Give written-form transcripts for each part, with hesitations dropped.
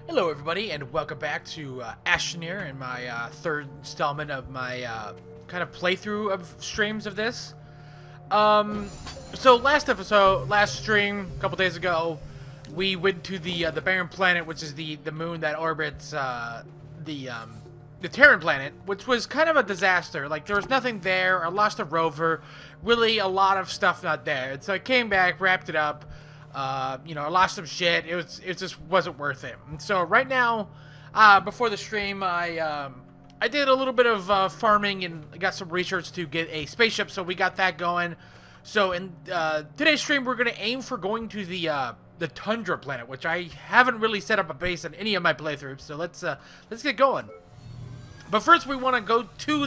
Hello everybody, and welcome back to Astroneer and my third installment of my kind of playthrough of streams of this. So last stream, a couple days ago, we went to the barren planet, which is the moon that orbits the Terran planet, which was kind of a disaster. Like, there was nothing there. I lost a rover, really a lot of stuff not there. And so I came back, wrapped it up. You know, I lost some shit. It just wasn't worth it. And so right now, before the stream, I did a little bit of farming and got some research to get a spaceship. So we got that going. So in today's stream, we're gonna aim for going to the Tundra planet, which I haven't really set up a base on any of my playthroughs. So let's get going. But first, we want to go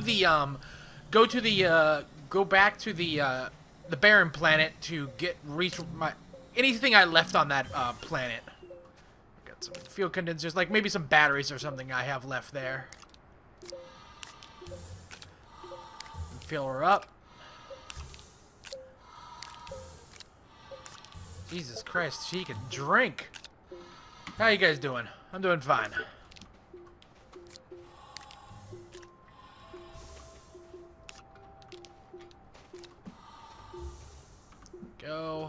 back to the barren planet to get anything I left on that planet. Got some fuel condensers, like maybe some batteries or something I have left there. Fill her up. Jesus Christ, she can drink. How you guys doing? I'm doing fine. Go.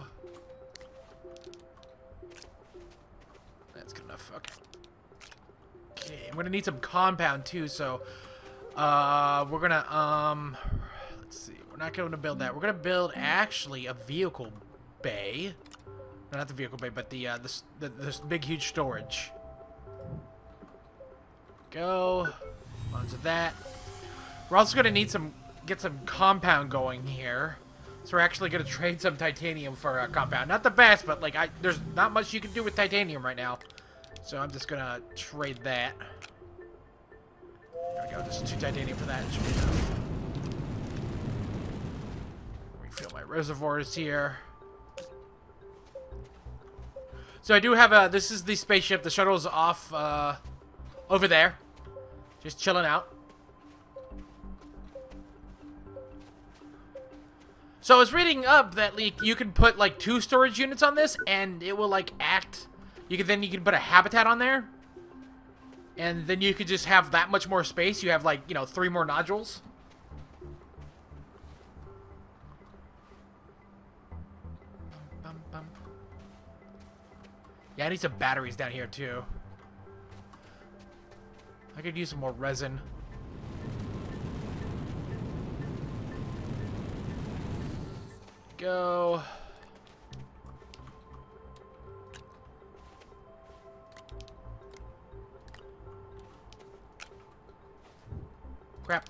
That's good enough. Okay. Okay, I'm gonna need some compound too, so we're gonna let's see. We're not gonna build that. We're gonna build actually a vehicle bay. No, not the vehicle bay, but this big huge storage. Go onto that. We're also gonna need get some compound going here. So we're actually going to trade some titanium for a compound. Not the best, but like there's not much you can do with titanium right now. So I'm just going to trade that. There we go. Just 2 titanium for that. It should be enough. Refill my reservoirs here. So I do have this is the spaceship. The shuttle's off over there. Just chilling out. So I was reading up that like you can put like 2 storage units on this, and it will like act. You can put a habitat on there, and then you could just have that much more space. You have like 3 more nodules. Yeah, I need some batteries down here too. I could use some more resin. Go. Crap.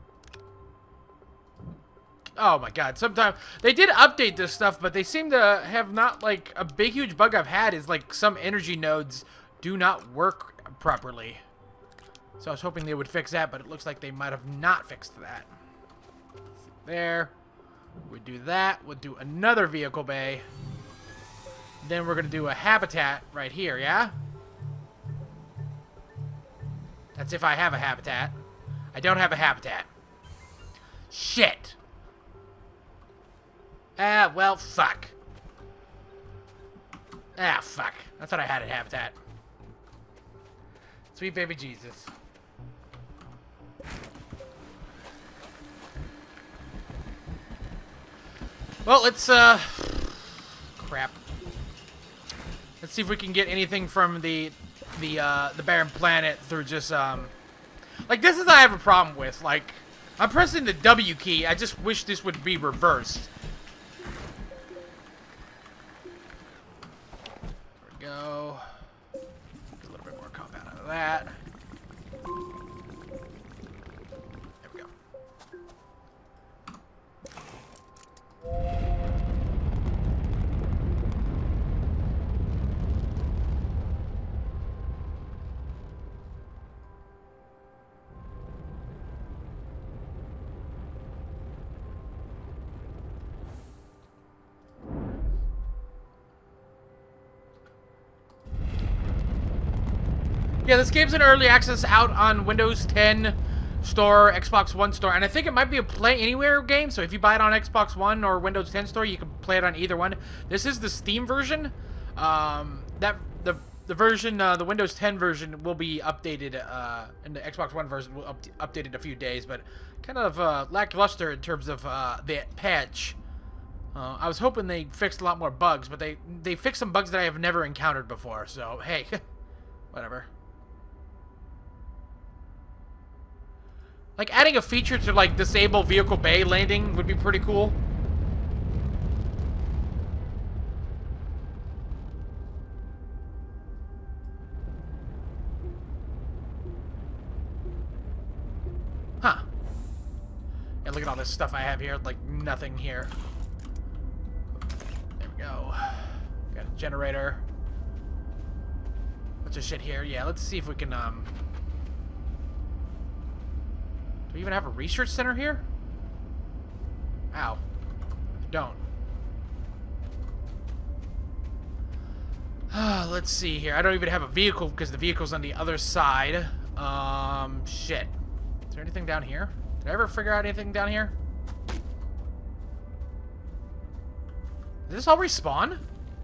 Oh my god, sometimes they did update this stuff, but they seem to have not, like, a big huge bug I've had is like some energy nodes do not work properly. So I was hoping they would fix that, but it looks like they might have not fixed that. There. We do that. We'll do another vehicle bay. Then we're going to do a habitat right here, yeah? That's if I have a habitat. I don't have a habitat. Shit. Ah, well, fuck. Ah, fuck. I thought I had a habitat. Sweet baby Jesus. Well, let's, crap. Let's see if we can get anything from the barren planet through just, like, this is what I have a problem with. Like, I'm pressing the W key. I just wish this would be reversed. There we go. Get a little bit more compound out of that. There we go. Yeah, this game's in early access out on Windows 10 store, Xbox One store, and I think it might be a Play Anywhere game, so if you buy it on Xbox One or Windows 10 store, you can play it on either one. This is the Steam version. The the version, the Windows 10 version will be updated, and the Xbox One version will updated in a few days, but kind of lackluster in terms of the patch. I was hoping they fixed a lot more bugs, but they fixed some bugs that I have never encountered before. So hey, whatever. Like, adding a feature to, like, disable vehicle bay landing would be pretty cool. Huh. Yeah, look at all this stuff I have here. Like, nothing here. There we go. Got a generator. Bunch of shit here. Yeah, let's see if we can, do we even have a research center here? Ow. I don't. Let's see here. I don't even have a vehicle because the vehicle's on the other side. Shit. Is there anything down here? Did I ever figure out anything down here? Did this all respawn?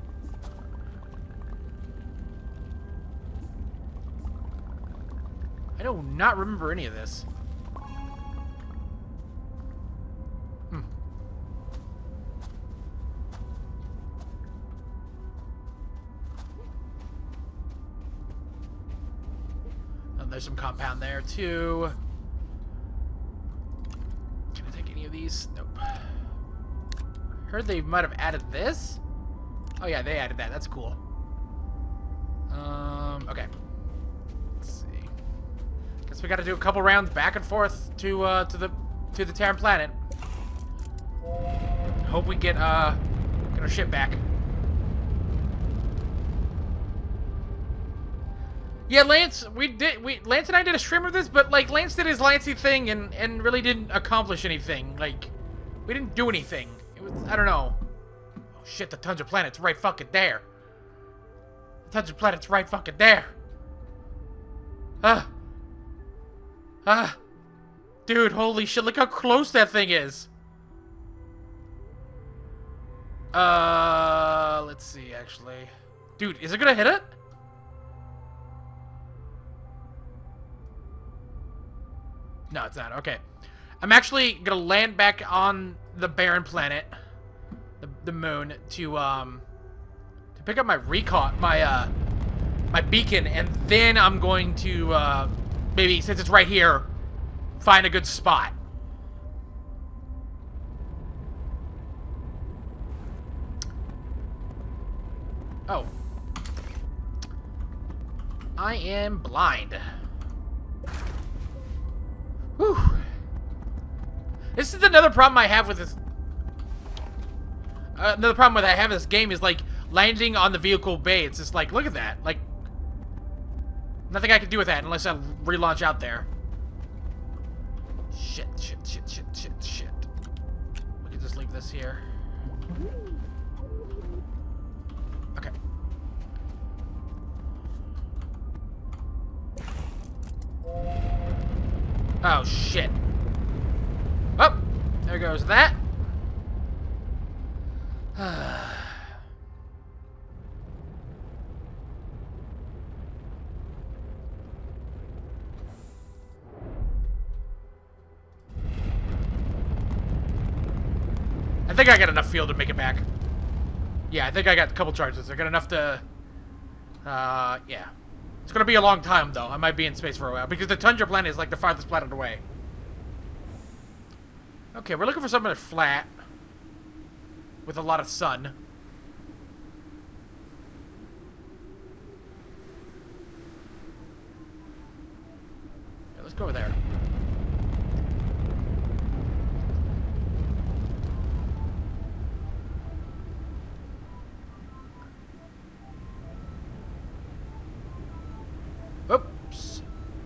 I do not remember any of this. There's some compound there, too. Can I take any of these? Nope. Heard they might have added this? Oh, yeah, they added that. That's cool. Okay. Let's see. Guess we gotta do a couple rounds back and forth to the Terran planet. Hope we get our ship back. Yeah, Lance, Lance and I did a stream of this, but, like, Lance did his Lancey thing and really didn't accomplish anything. Like, we didn't do anything. It was, I don't know. Oh, shit, the Tundra planet's right fucking there. The Tundra planet's right fucking there. Dude, holy shit, look how close that thing is. Let's see, actually. Dude, is it gonna hit it? No, it's not. Okay. I'm actually gonna land back on the barren planet, the moon, to pick up my recon, my beacon, and then I'm going to maybe, since it's right here, find a good spot. Oh. I am blind. Whew. This is another problem I have with this. Another problem I have with this game is, like, landing on the vehicle bay. It's just like, look at that. Like, nothing I can do with that unless I relaunch out there. Shit. We can just leave this here. Okay. Oh, shit. Oh, there goes that. I think I got enough fuel to make it back. Yeah, I think I got a couple charges. I got enough to... yeah. It's gonna be a long time, though. I might be in space for a while, because the Tundra planet is, like, the farthest planet away. Okay, we're looking for something that's flat. With a lot of sun. Yeah, let's go over there. Oops.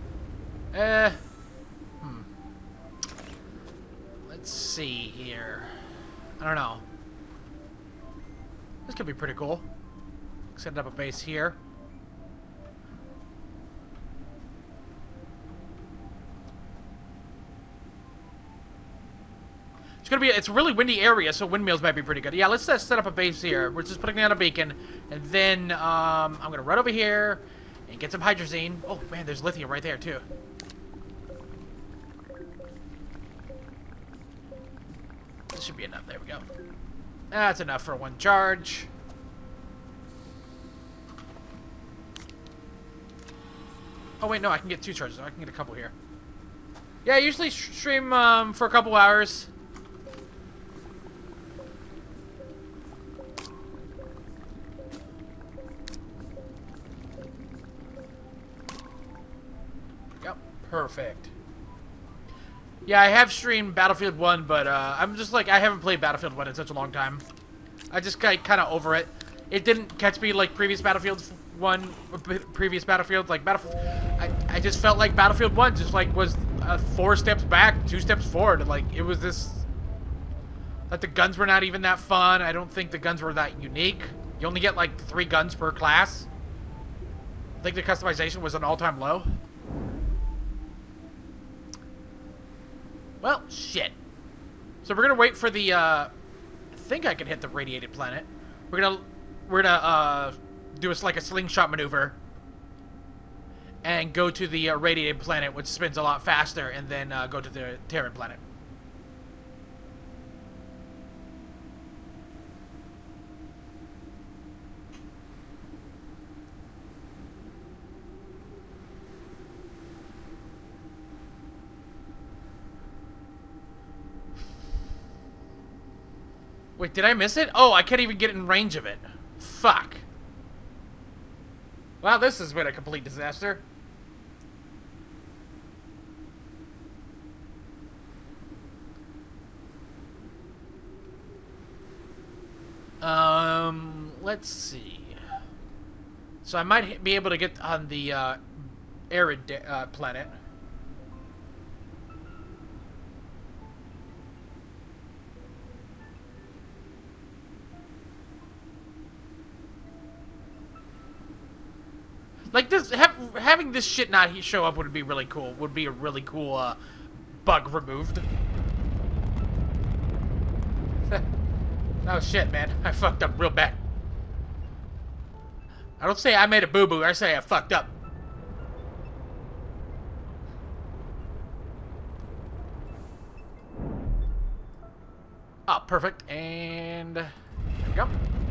Let's see here. I don't know. This could be pretty cool. Set up a base here. It's it's a really windy area, so windmills might be pretty good. Yeah, let's set up a base here. We're just putting down a beacon, and then I'm gonna run over here and get some hydrazine. Oh man, there's lithium right there too. This should be enough. There we go. That's enough for one charge. Oh wait, no, I can get 2 charges. I can get a couple here. Yeah, I usually stream for a couple hours. Yep, perfect. Yeah, I have streamed Battlefield 1, but I'm just like, I haven't played Battlefield 1 in such a long time. I just got kind of over it. It didn't catch me like previous Battlefields 1, previous Battlefields. Like, I just felt like Battlefield 1 just like was 4 steps back, 2 steps forward. Like, it was this... Like, the guns were not even that fun. I don't think the guns were that unique. You only get like 3 guns per class. I think the customization was an all-time low. Well, shit. So we're gonna wait for the, I think I can hit the radiated planet. We're gonna do like a slingshot maneuver and go to the radiated planet, which spins a lot faster, and then go to the Terran planet. Wait, did I miss it? Oh, I can't even get in range of it. Fuck. Wow, this has been a complete disaster. Let's see. So I might be able to get on the arid planet. Like this, having this shit not show up would be really cool. Would be a really cool bug removed. Oh shit, man! I fucked up real bad. I don't say I made a boo-boo. I say I fucked up. Oh, perfect. And there we go.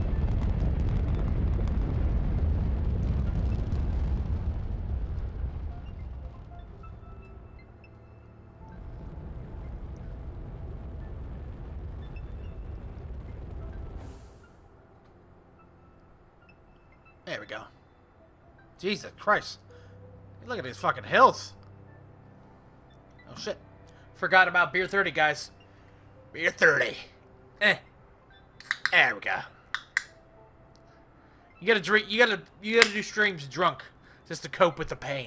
There we go. Jesus Christ. Look at these fucking hills. Oh shit. Forgot about beer 30, guys. Beer 30. There we go. You gotta drink, you gotta do streams drunk just to cope with the pain.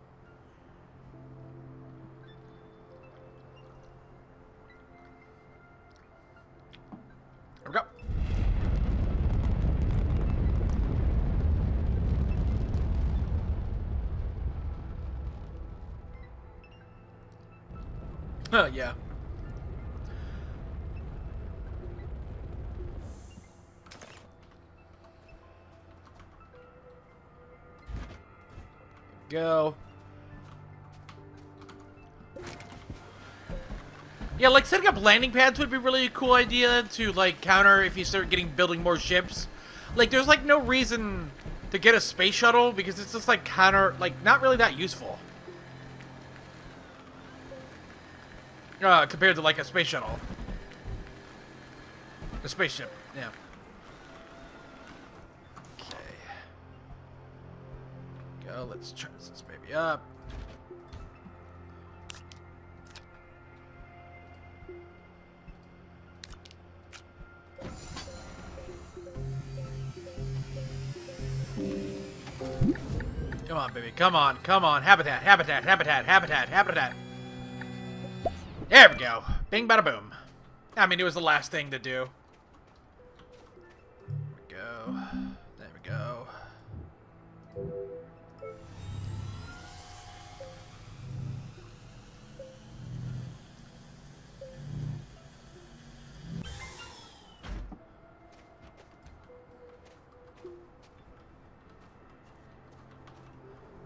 There we go. Oh, yeah. Go. Yeah, like setting up landing pads would be really a cool idea to like counter if you start building more ships. Like there's like no reason to get a space shuttle because it's just like counter, like not really that useful. Compared to like a space shuttle. A spaceship, yeah. Okay. Go, let's charge this baby up. Come on, baby. Come on, come on. Habitat, habitat, habitat, habitat, habitat. There we go. Bing, bada, boom. I mean, it was the last thing to do. There we go. There we go.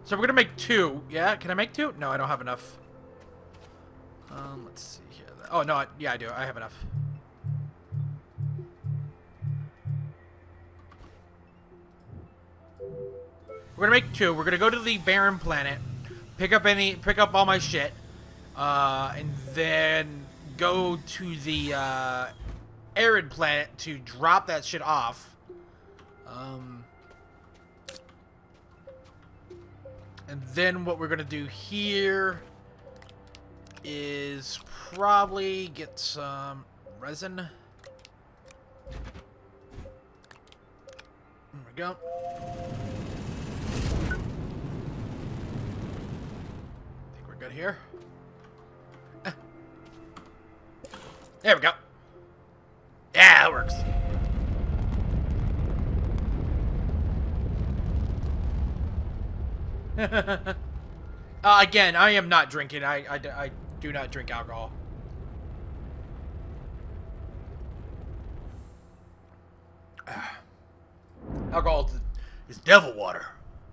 So we're gonna make 2. Yeah, can I make 2? No, I don't have enough. Let's see here. Oh, no, yeah, I do. I have enough. We're gonna make 2. We're gonna go to the barren planet, pick up all my shit, and then go to the arid planet to drop that shit off. And then what we're gonna do here is probably get some resin. There we go. Think we're good here. There we go. Yeah, that works. Again, I am not drinking. I do not drink alcohol. Alcohol is devil water.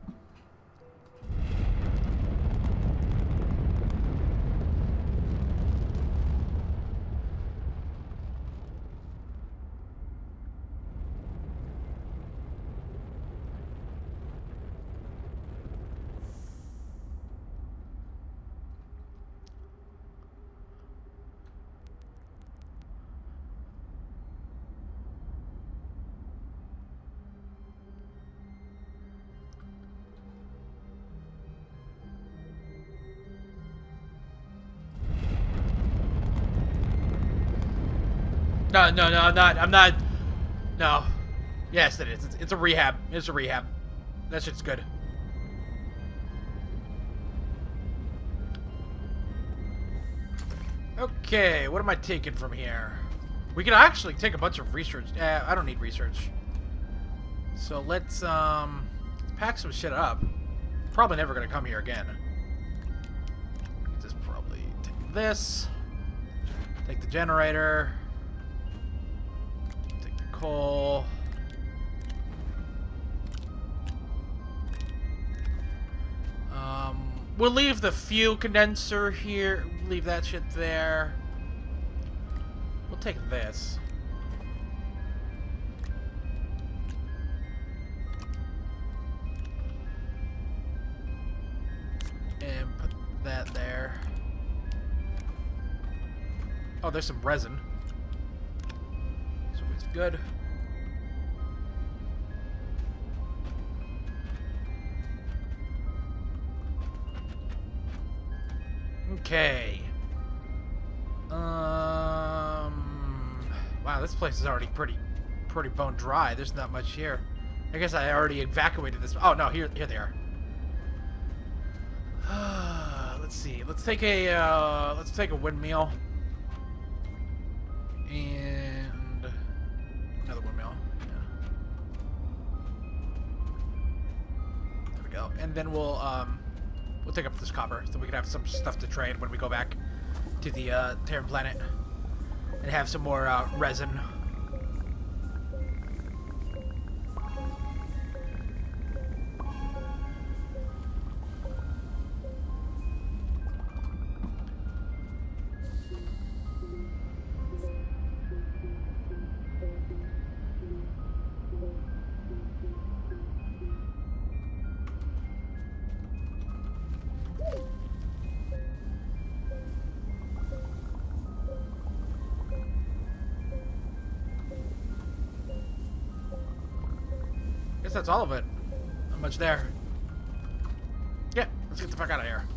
No, I'm not. No. Yes, it is. It's a rehab. It's a rehab. That shit's good. Okay, what am I taking from here? We can actually take a bunch of research. I don't need research. So let's pack some shit up. Probably never gonna come here again. Just probably take this. Take the generator. Take the coal. We'll leave the fuel condenser here. Leave that shit there. We'll take this. And put that there. Oh, there's some resin. So it's good. Okay. Wow, this place is already pretty bone dry. There's not much here. I guess I already evacuated this. Oh no, here they are. Let's see. Let's take a windmill and another windmill. Yeah. There we go. And then we'll take up this copper so we can have some stuff to trade when we go back to the Terran planet and have some more resin. That's all of it. Not much there. Yeah, let's get the fuck out of here.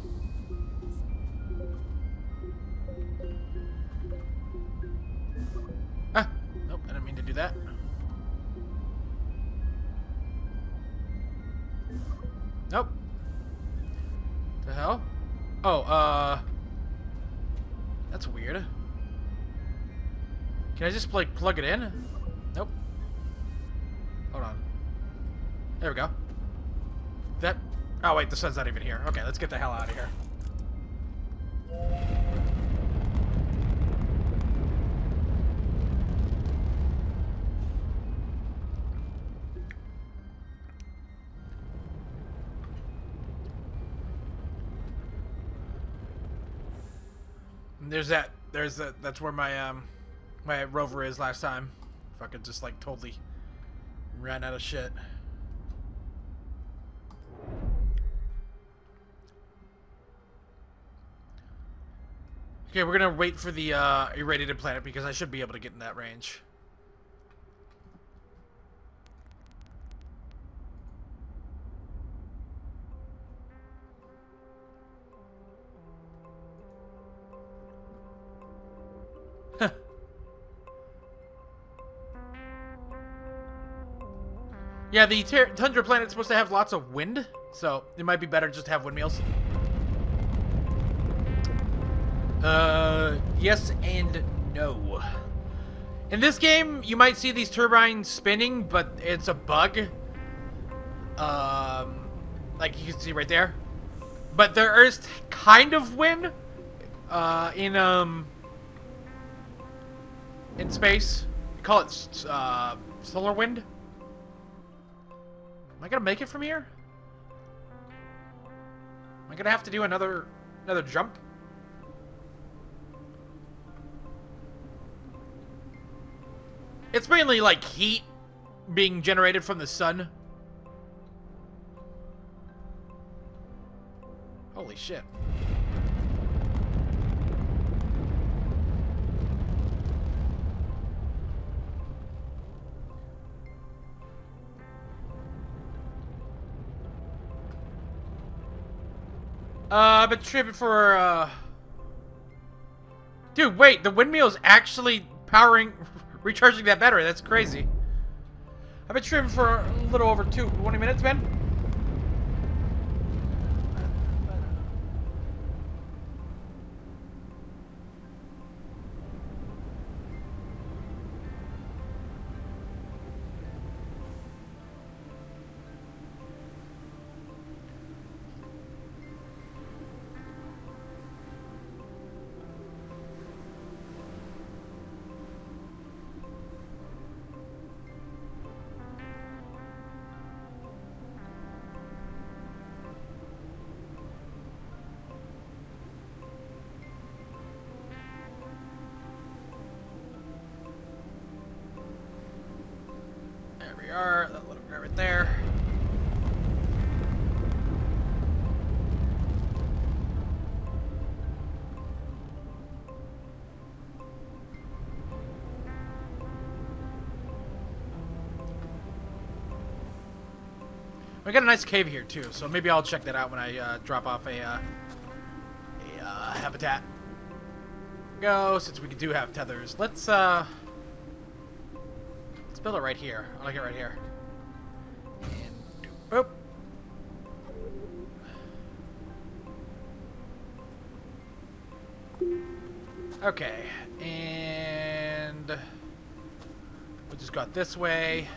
Ah, nope, I didn't mean to do that. Nope. The hell? Oh, that's weird. Can I just, like, plug it in? Nope. Hold on. There we go. That... Oh, wait, the sun's not even here. Okay, let's get the hell out of here. There's that. There's that. That's where my rover is last time. Fucking just like totally ran out of shit. Okay, we're gonna wait for the irradiated planet because I should be able to get in that range. Yeah, the Tundra planet's supposed to have lots of wind, so it might be better just to have windmills. Yes and no. In this game, you might see these turbines spinning, but it's a bug. Like you can see right there. But there is kind of wind, in space. We call it, solar wind. Am I gonna make it from here? Am I gonna have to do another jump? It's mainly like heat being generated from the sun. Holy shit. I've been tripping for, Dude, wait, the windmill's actually recharging that battery. That's crazy. I've been tripping for a little over 20 minutes, man. There we are, that little guy right there. We got a nice cave here too, so maybe I'll check that out when I drop off a habitat. Go, since we do have tethers. Let's build it right here. I like it right here. And boop. Okay, and we'll just go out this way.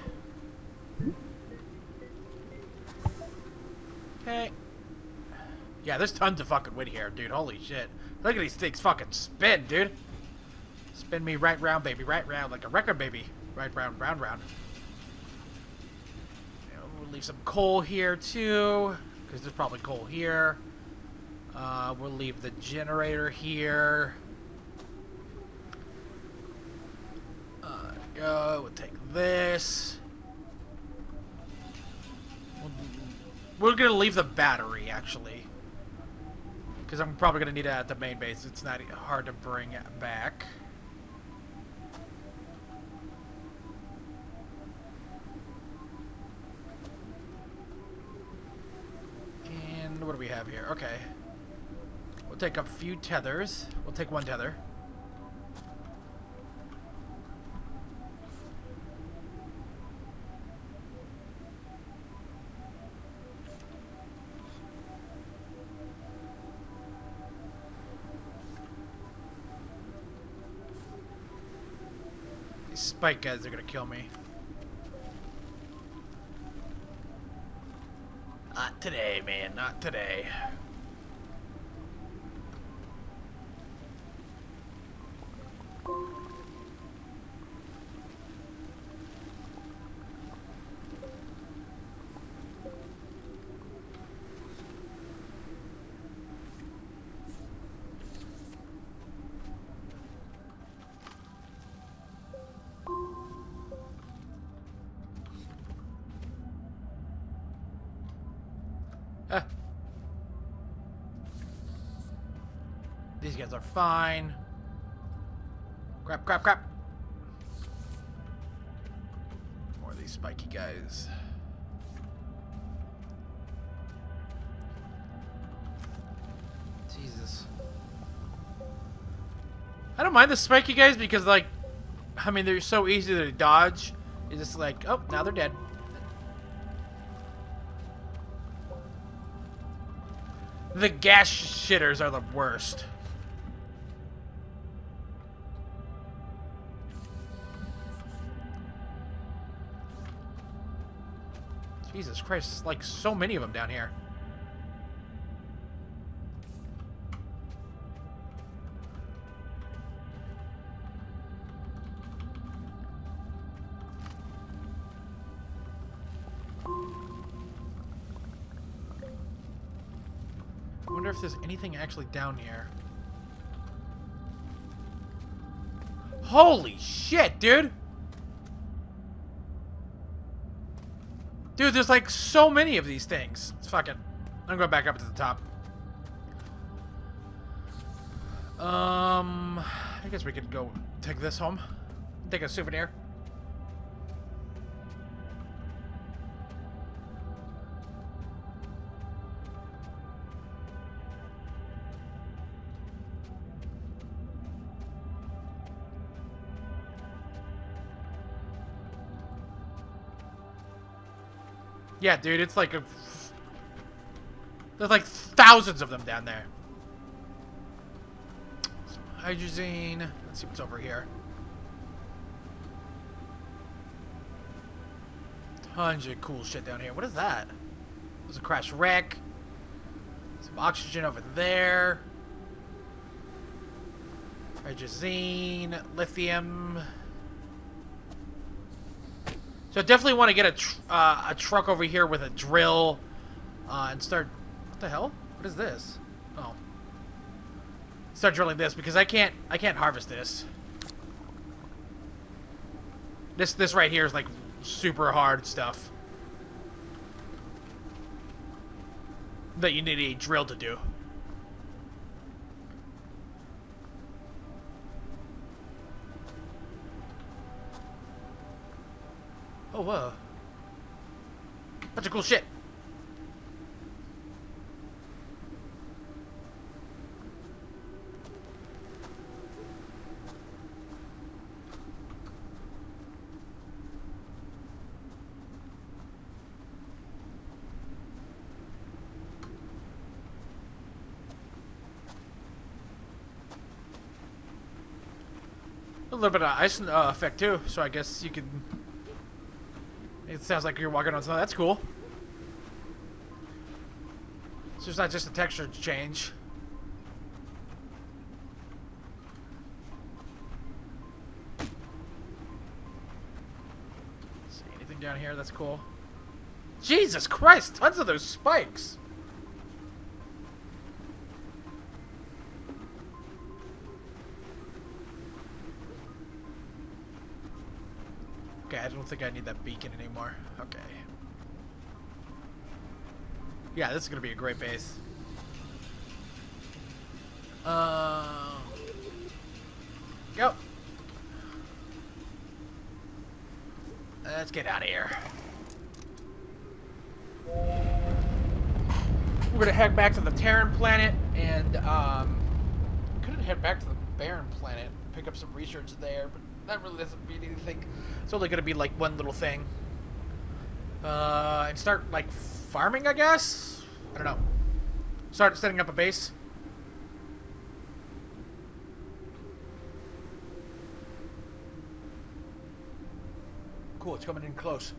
Okay. Yeah, there's tons of fucking wind here, dude. Holy shit. Look at these things fucking spin, dude. Spin me right round, baby. Right round like a record, baby. Right round, round, round. We'll leave some coal here, too. Because there's probably coal here. We'll leave the generator here. Go. We'll take this. We're going to leave the battery, actually. Because I'm probably going to need it at the main base. It's not hard to bring it back. And what do we have here? Okay. We'll take a few tethers. We'll take one tether. These spike guys are gonna kill me. Not today, man. Not today. Huh. These guys are fine. Crap, crap, crap. More of these spiky guys. Jesus. I don't mind the spiky guys because, like, I mean, they're so easy to dodge. It's just like, oh, now they're dead. The gas shitters are the worst. Jesus Christ, like so many of them down here. I wonder if there's anything actually down here. Holy shit, dude! Dude, there's like so many of these things. It's fucking... I'm going back up to the top. I guess we could go take this home. Take a souvenir. Yeah, dude, it's like a... There's like thousands of them down there. Some hydrazine. Let's see what's over here. Tons of cool shit down here. What is that? There's a crash wreck. Some oxygen over there. Hydrazine. Lithium. So I definitely want to get a truck over here with a drill and start... What the hell? What is this? Oh. Start drilling this because I can't harvest this. This right here is like super hard stuff that you need a drill to do. Oh, whoa. Bunch of cool shit. A little bit of ice effect too, so I guess you can... It sounds like you're walking on something. That's cool. So it's not just a texture change. See anything down here? That's cool. Jesus Christ! Tons of those spikes! Okay, I don't think I need that beacon anymore. Okay. Yeah, this is gonna be a great base. Go. Let's get out of here. We're gonna head back to the Terran planet, and couldn't head back to the Barren planet, pick up some research there, but that really doesn't mean anything. It's only gonna be like one little thing. And start like farming, I guess. I don't know. Start setting up a base. Cool, it's coming in close.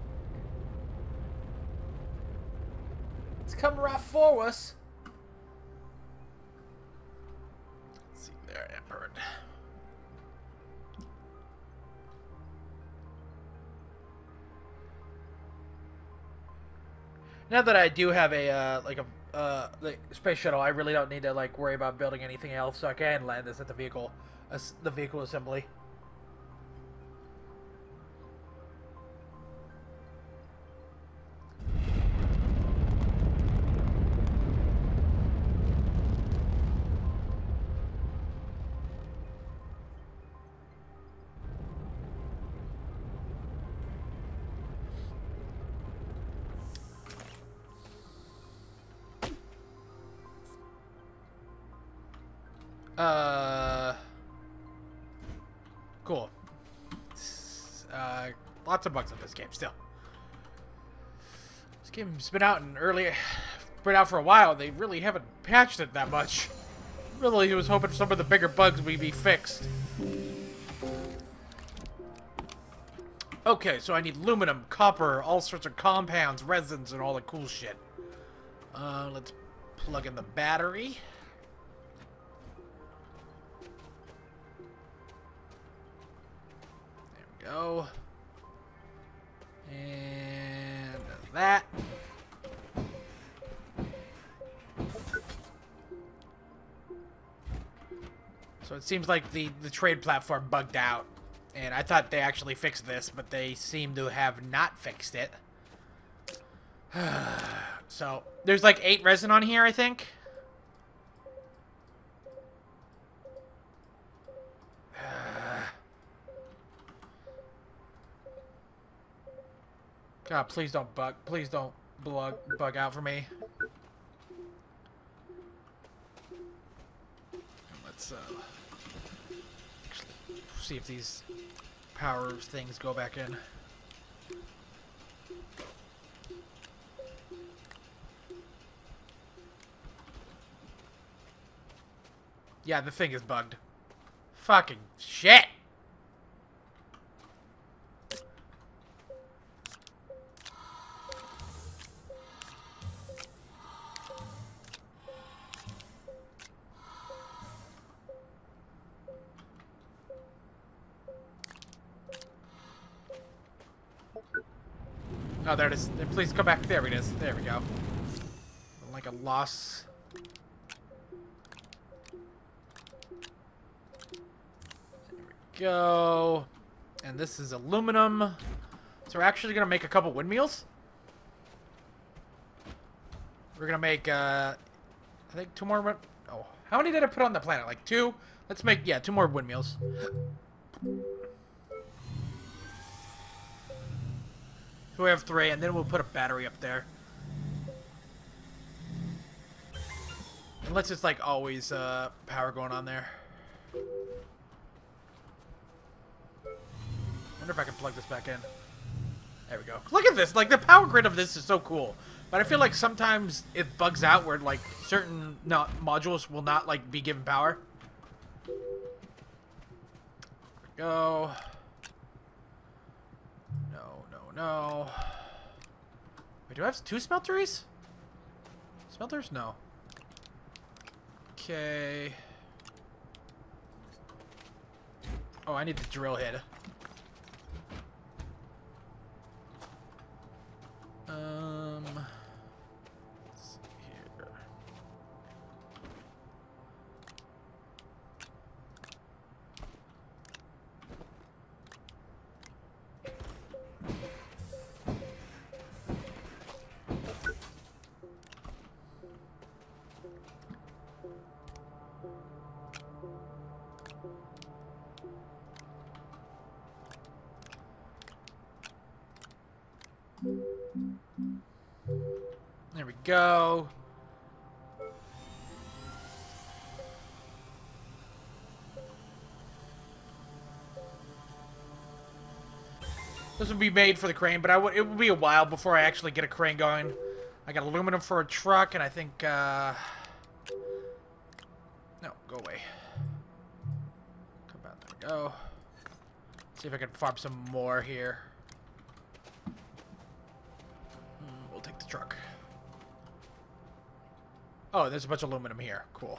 It's coming right for us. Now that I do have a like space shuttle, I really don't need to like worry about building anything else, so I can land this at the vehicle assembly. Cool. Lots of bugs in this game still. This game's been out for a while. They really haven't patched it that much. Really was hoping some of the bigger bugs would be fixed. Okay, so I need aluminum, copper, all sorts of compounds, resins, and all the cool shit. Let's plug in the battery. Go. And that. So it seems like the trade platform bugged out. And I thought they actually fixed this, but they seem to have not fixed it. So there's like 8 resin on here, I think. God, please don't bug. Please don't bug out for me. Let's see if these power things go back in. Yeah, the thing is bugged. Fucking shit. Oh, there it is. Please come back. There it is. There we go. Like a loss. There we go. And this is aluminum. So we're actually going to make a couple windmills. We're going to make, I think 2 more. Oh, how many did I put on the planet? Like 2? Let's make, yeah, 2 more windmills. So we have 3, and then we'll put a battery up there. And let's just, like, always power going on there. Wonder if I can plug this back in. There we go. Look at this. Like, the power grid of this is so cool. But I feel like sometimes it bugs out where, like, certain modules will not, like, be given power. There we go. No. Wait, do I have 2 smelteries? Smelters? No. Okay. Oh, I need the drill head. Let's see here. There we go. This would be made for the crane, but it would be a while before I actually get a crane going. I got aluminum for a truck, and I think, no, go away. Come out, there we go. See if I can farm some more here. We'll take the truck. Oh, there's a bunch of aluminum here. Cool.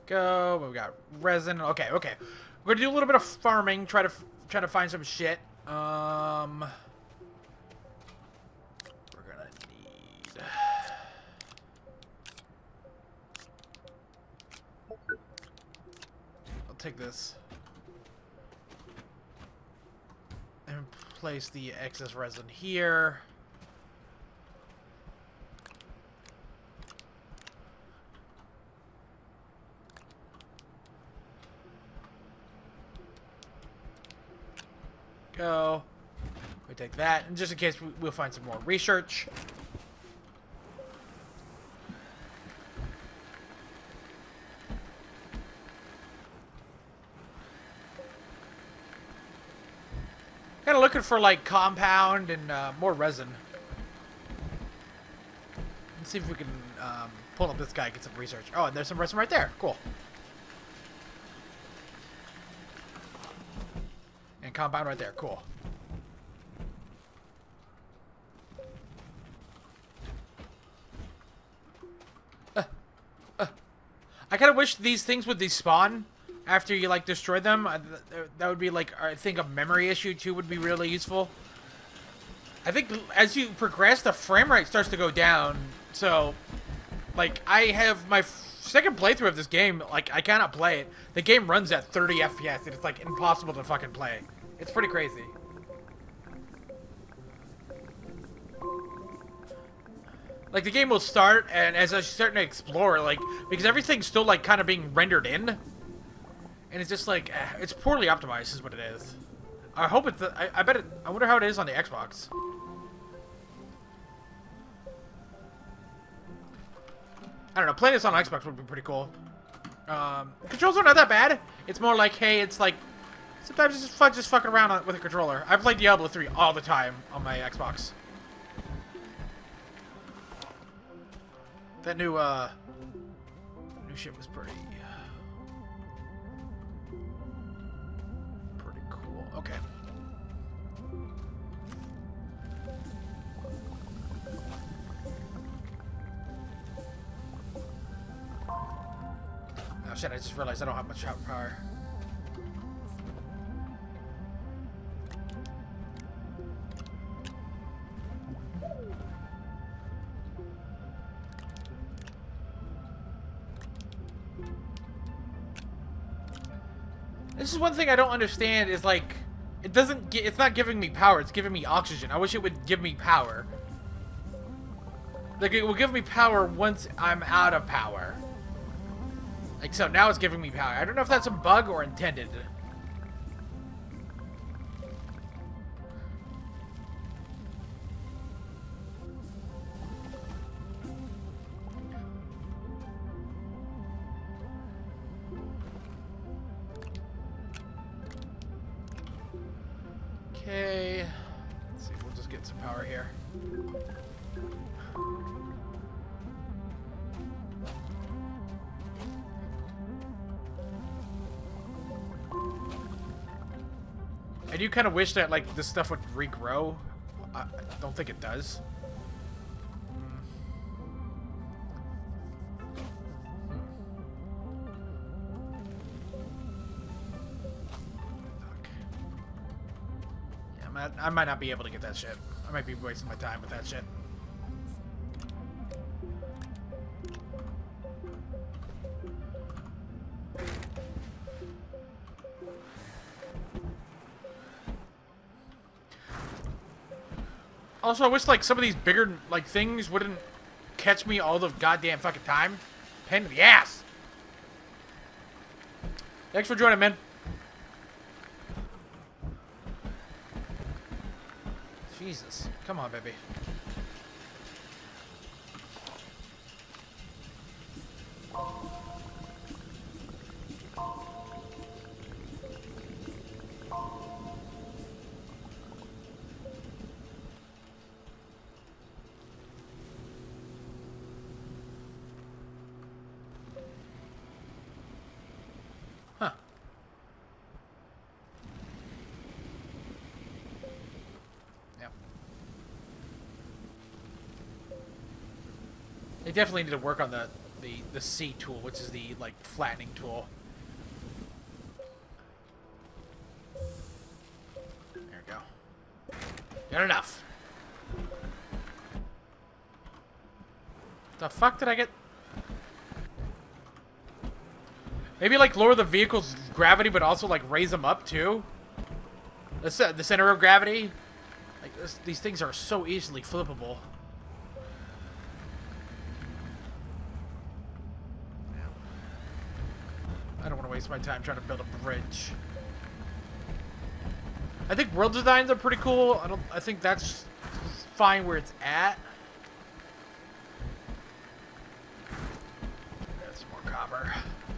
go. We got resin. Okay, okay. We're gonna do a little bit of farming. Try to find some shit. We're gonna need. I'll take this and place the excess resin here. Go. We take that, and just in case we'll find some more research. Kind of looking for like compound and more resin. Let's see if we can pull up this guy and get some research. Oh, and there's some resin right there. Cool. And compound right there. Cool. I kind of wish these things would despawn after you, like, destroy them. That would be, like, I think a memory issue, too, would be really useful. I think as you progress, the frame rate starts to go down. So, like, I have my second playthrough of this game. Like, I cannot play it. The game runs at 30 FPS, and it's, like, impossible to fucking play. It's pretty crazy. Like, the game will start, and as I'm starting to explore, like, because everything's still, like, kind of being rendered in. And it's just, like, it's poorly optimized is what it is. I hope it's, I bet it, I wonder how it is on the Xbox. I don't know, playing this on Xbox would be pretty cool. Controls are not that bad. It's more like, hey, it's like, sometimes it's just fun just fucking around with a controller. I played Diablo 3 all the time on my Xbox. That new shit was pretty cool. Okay. Oh shit, I just realized I don't have much power. This is one thing I don't understand is, like, it's not giving me power, it's giving me oxygen. I wish it would give me power. Like, it will give me power once I'm out of power. Like, so now it's giving me power. I don't know if that's a bug or intended. Okay, let's see if we'll just get some power here. I do kind of wish that, like, this stuff would regrow. I don't think it does. I might not be able to get that shit. I might be wasting my time with that shit. Also, I wish, like, some of these bigger, like, things wouldn't catch me all the goddamn fucking time. Pain in the ass. Thanks for joining, man. Jesus. Come on, baby. Huh. Yep. They definitely need to work on the the C tool, which is the like flattening tool. There we go. Got enough. The fuck did I get? Maybe like lower the vehicle's gravity, but also like raise them up too. The center of gravity. Like these things are so easily flippable. I don't want to waste my time trying to build a bridge. I think world designs are pretty cool. I think that's fine where it's at. That's more copper.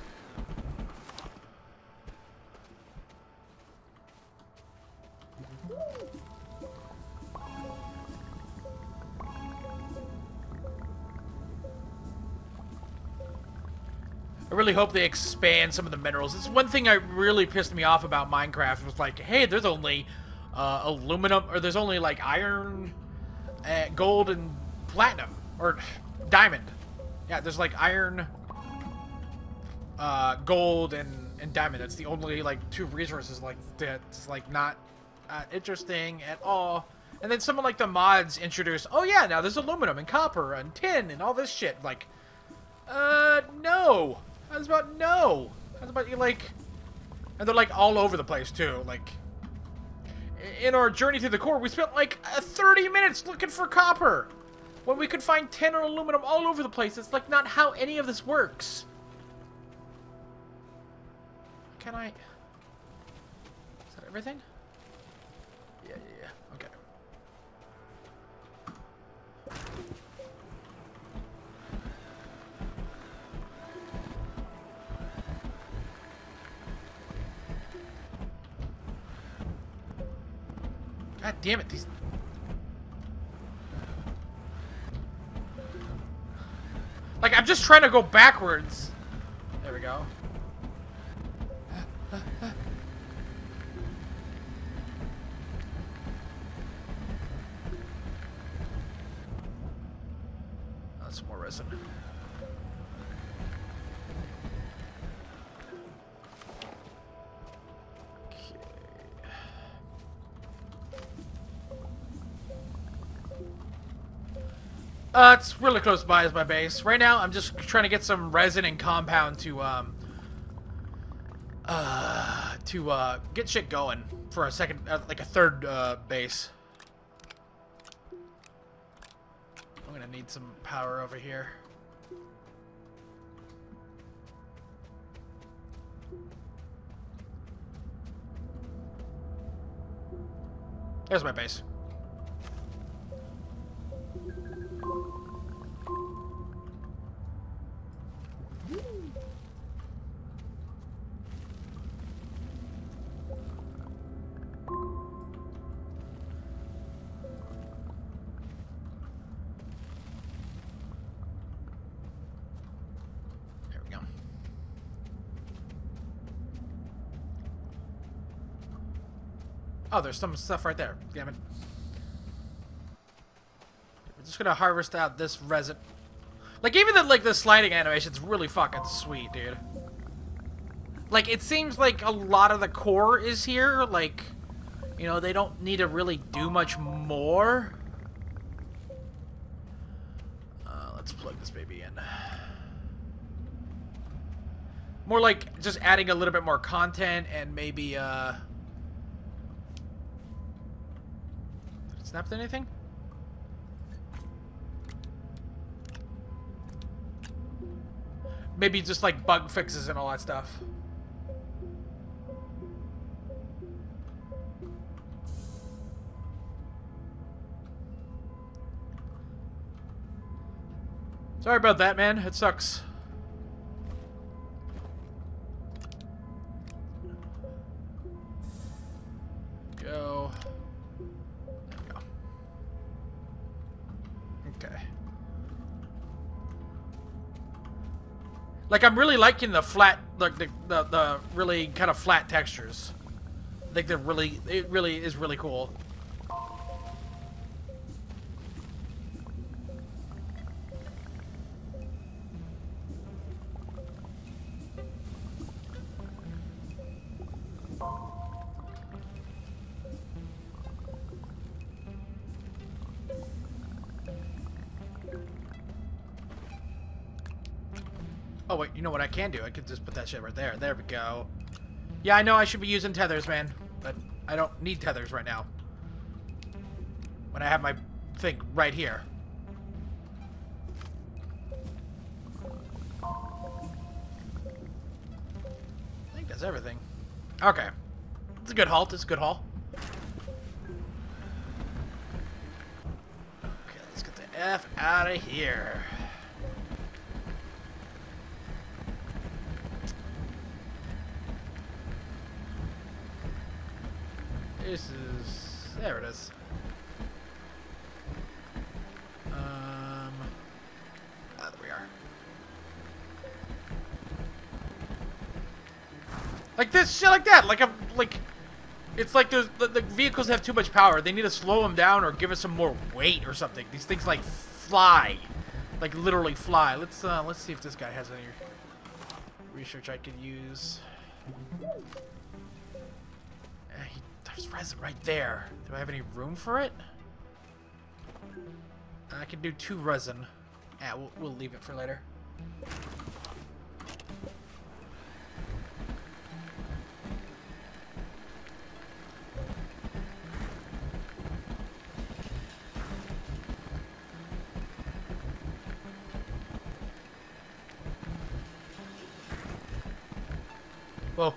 I really hope they expand some of the minerals. It's one thing that really pissed me off about Minecraft was like, hey, there's only aluminum, or there's only like iron, gold, and platinum, or diamond. Yeah, there's like iron, gold, and diamond. That's the only like two resources like that's like not interesting at all. And then someone like the mods introduce, oh yeah, now there's aluminum and copper and tin and all this shit. Like, no. How's about no? How's about you like... And they're like all over the place too. Like, in our journey through the core, we spent like 30 minutes looking for copper. When we could find tin or aluminum all over the place. It's like not how any of this works. Can I... Is that everything? Yeah. Okay. God damn it, these... Like, I'm just trying to go backwards. There we go. That's some more resin. It's really close by as my base. Right now, I'm just trying to get some resin and compound to get shit going for a second, like a third, base. I'm gonna need some power over here. There's my base. Oh, there's some stuff right there. Damn it. We're just gonna harvest out this resin. Like, even the sliding animation's really fucking sweet, dude. Like, it seems like a lot of the core is here. Like, you know, they don't need to really do much more. Let's plug this baby in. More like just adding a little bit more content and maybe, snapped anything? Maybe just like bug fixes and all that stuff. Sorry about that, man. It sucks. Go. Like, I'm really liking the flat, like the really kind of flat textures. I think it really is really cool. Oh, wait, you know what I can do? I could just put that shit right there. There we go. Yeah, I know I should be using tethers, man. But I don't need tethers right now. When I have my thing right here. I think that's everything. Okay. It's a good halt. It's a good haul. Okay, let's get the F out of here. This is... There it is. There we are. Like this, shit like that. Like, it's like the vehicles have too much power. They need to slow them down or give us some more weight or something. These things like fly, like literally fly. Let's see if this guy has any research I could use. There's resin right there. Do I have any room for it? I can do 2 resin. Yeah, we'll leave it for later. Whoa.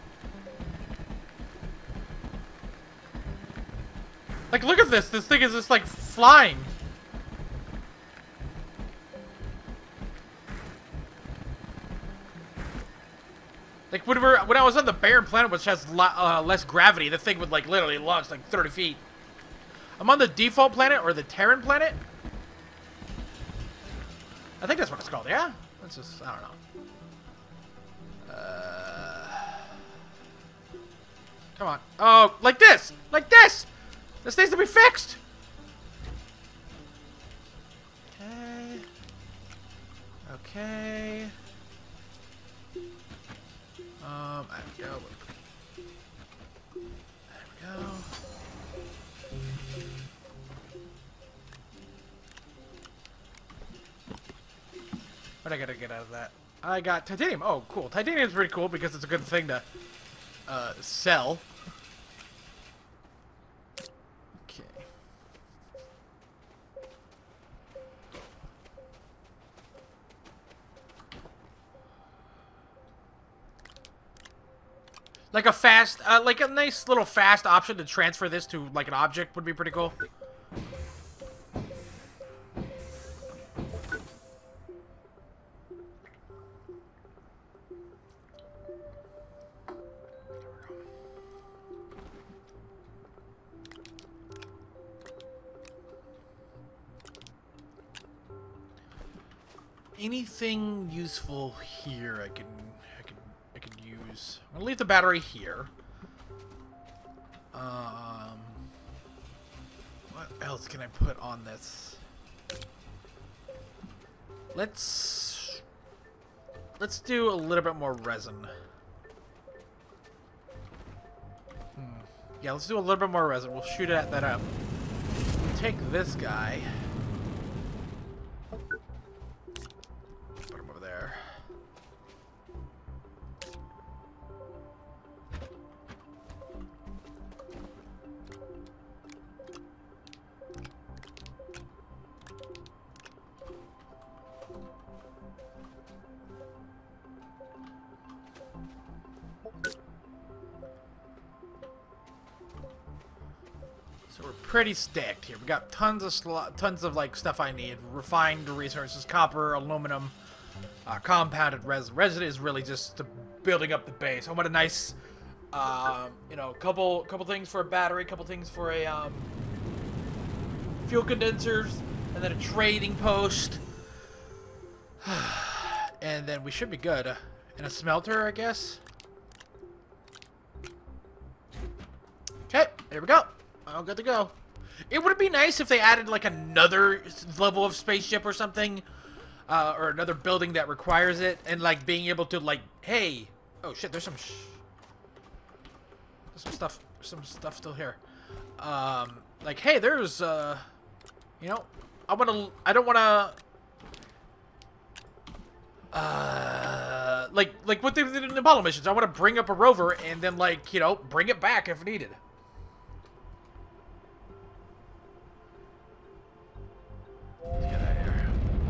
Like, look at this. This thing is just, like, flying. Like, when I was on the barren planet, which has less gravity, the thing would, like, literally launch, like, 30 feet. I'm on the default planet, or the Terran planet. I think that's what it's called, yeah? That's just, I don't know. Come on. Oh, like this! Like this! This needs to be fixed! Okay. Okay. There we go. There we go. What I gotta get out of that? I got titanium. Oh, cool. Titanium's pretty cool because it's a good thing to sell. Okay. Like a fast, like a nice little fast option to transfer this to like an object would be pretty cool. Anything useful here I can use. I'm gonna leave the battery here. What else can I put on this? Let's do a little bit more resin. Yeah, let's do a little bit more resin. We'll shoot that up. Take this guy. Put him over there. So we're pretty stacked here. We got tons of like stuff I need. Refined resources, copper, aluminum, compounded resin. Resin is really just building up the base. I want a nice, you know, couple things for a battery, couple things for a fuel condensers, and then a trading post, and then we should be good. And a smelter, I guess. Okay, here we go. All good to go. It would be nice if they added like another level of spaceship or something, or another building that requires it, and like being able to like, hey, oh shit, there's some stuff still here. Like, hey, there's you know, I don't wanna like what they did in the Apollo missions. I want to bring up a rover and then, like, you know, bring it back if needed. Let's get out of here.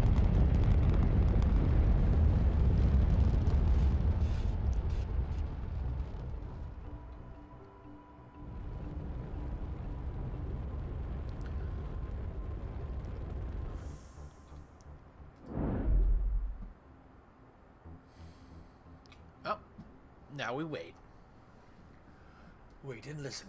Oh, now we wait. Wait and listen.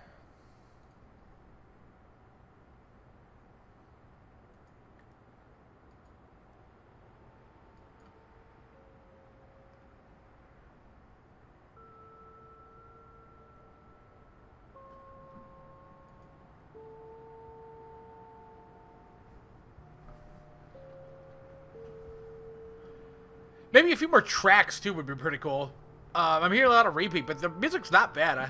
Maybe a few more tracks, too, would be pretty cool. I'm hearing a lot of repeat, but the music's not bad.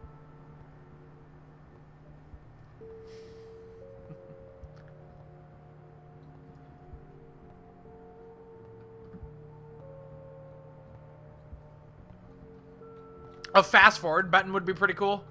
A fast forward button would be pretty cool.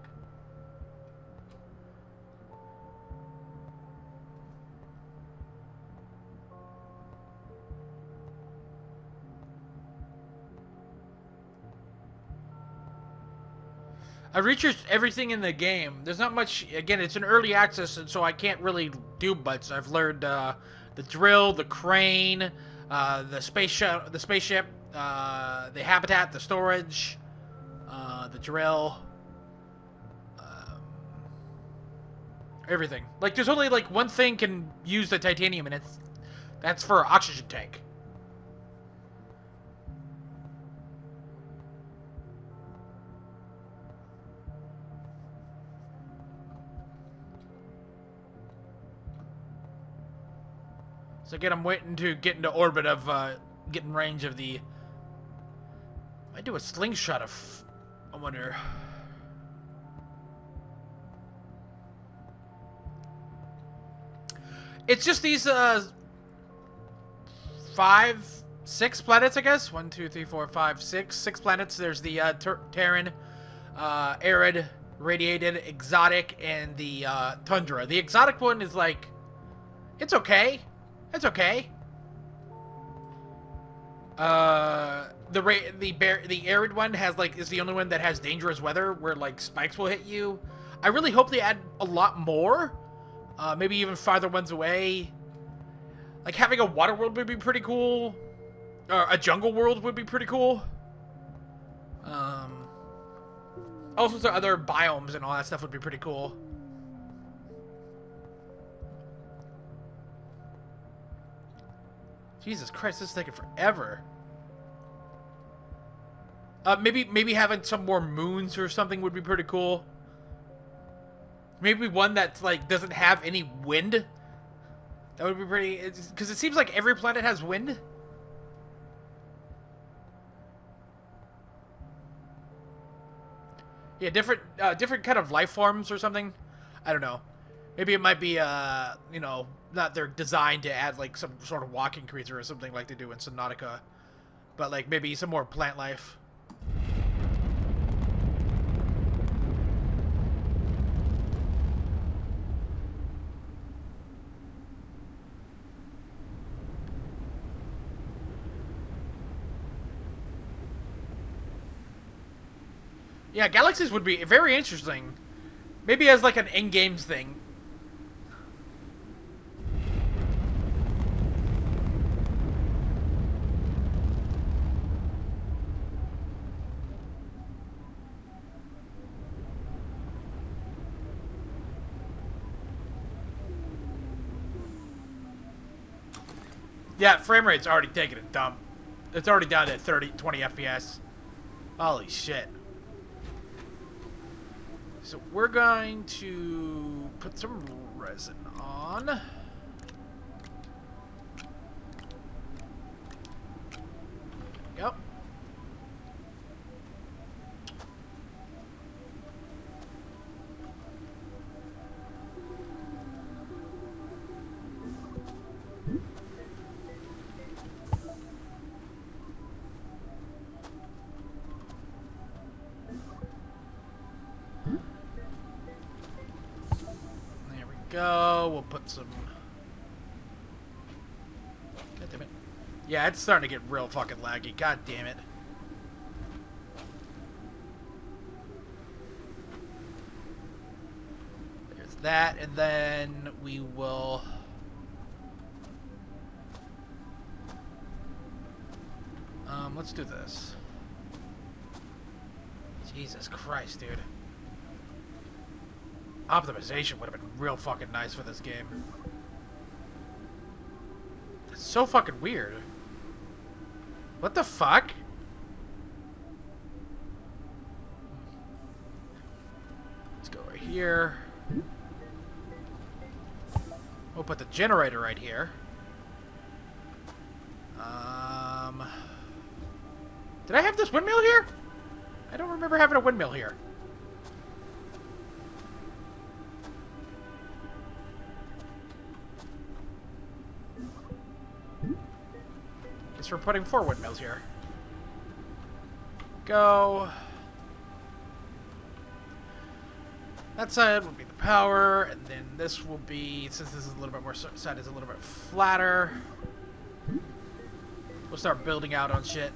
I've researched everything in the game. There's not much. Again, it's an early access, and so I can't really do much. I've learned the drill, the crane, the spaceship, the habitat, the storage, the drill, everything. Like, there's only like one thing can use the titanium, and that's for oxygen tank. So again, I'm waiting to get into orbit of, get in range of the... I might do a slingshot of... I wonder... It's just these, 6 planets, I guess? 1, 2, 3, 4, 5, 6. 6 planets. There's the, Terran, arid, radiated, exotic, and the, tundra. The exotic one is like... It's okay. It's okay. The arid one has, like, is the only one that has dangerous weather where, like, spikes will hit you. I really hope they add a lot more. Maybe even farther ones away. Like, having a water world would be pretty cool. Or a jungle world would be pretty cool. All sorts of other biomes and all that stuff would be pretty cool. Jesus Christ, this is taking forever. Maybe having some more moons or something would be pretty cool. Maybe one that, like, doesn't have any wind. That would be pretty... Because it seems like every planet has wind. Yeah, different kind of life forms or something. I don't know. Maybe it might be, you know, not they're designed to add, like, some sort of walking creature or something like they do in Subnautica. But, like, maybe some more plant life. Yeah, galaxies would be very interesting. Maybe as, like, an in-games thing. Yeah, frame rate's already taking a dump. It's already down to 20 FPS. Holy shit. So we're going to put some resin on. Yep. go. We'll put some... God damn it. Yeah, it's starting to get real fucking laggy. God damn it. There's that, and then we will... let's do this. Jesus Christ, dude. Optimization would have been real fucking nice for this game. That's so fucking weird. What the fuck? Let's go right here. We'll put the generator right here. Did I have this windmill here? I don't remember having a windmill here. Guess we're putting 4 windmills here. Go. That side will be the power, and then this will be, since this is a little bit more, side is a little bit flatter, we'll start building out on shit.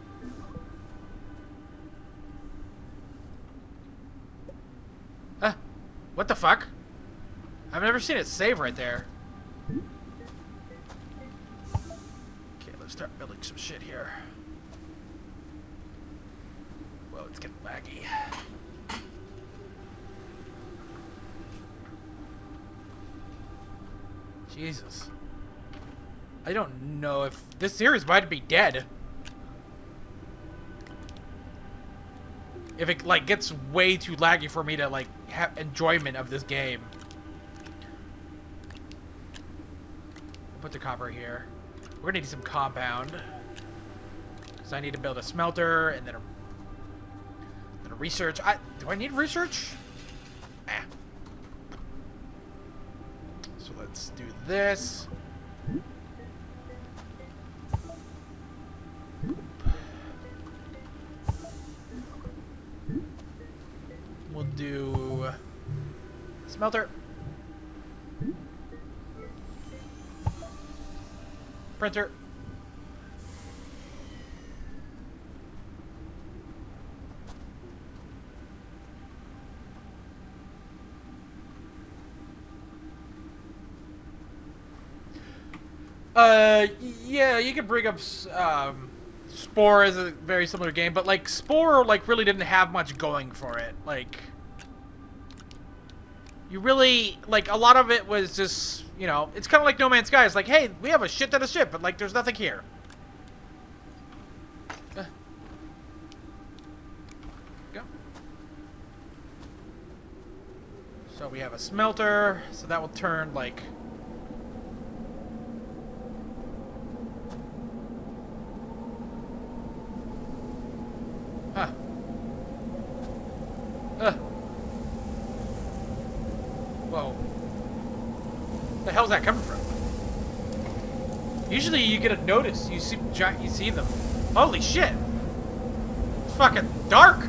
What the fuck? I've never seen it save right there. Okay, let's start building some shit here. Whoa, it's getting laggy. Jesus. I don't know if this series might be dead. If it, like, gets way too laggy for me to, like, have enjoyment of this game. Put the copper here. We're gonna need some compound. So I need to build a smelter and then a research. Do I need research? Eh. So let's do this. We'll do smelter. Printer. Yeah, you can bring up, Spore is a very similar game, but, like, Spore, like, really didn't have much going for it. Like, you really, like, a lot of it was just, you know, it's kind of like No Man's Sky. It's like, hey, we have a shit ton of shit, but, like, there's nothing here. Go. So we have a smelter, so that will turn, like... Huh. Whoa. The hell's that coming from? Usually you get a notice. You see them. Holy shit. It's fucking dark.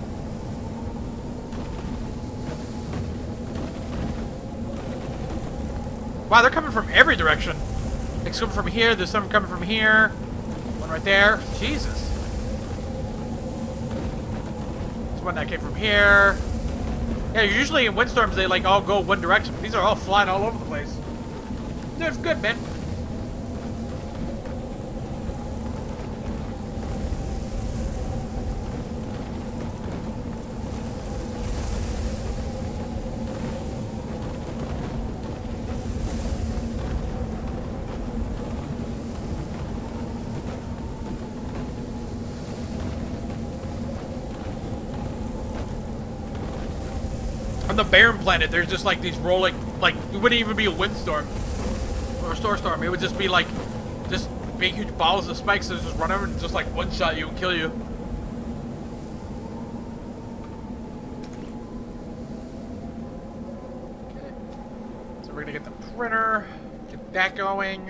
Wow, they're coming from every direction. Like some from here, there's some coming from here. One right there. Jesus. One that came from here. Yeah, usually in windstorms they like all go one direction, but these are all flying all over the place. Dude, it's good, man. On the barren planet, there's just like these rolling, like, it wouldn't even be a windstorm or a storm. It would just be like, just big huge balls of spikes that just run over and just like one-shot you and kill you. Okay. So we're gonna get the printer, get that going.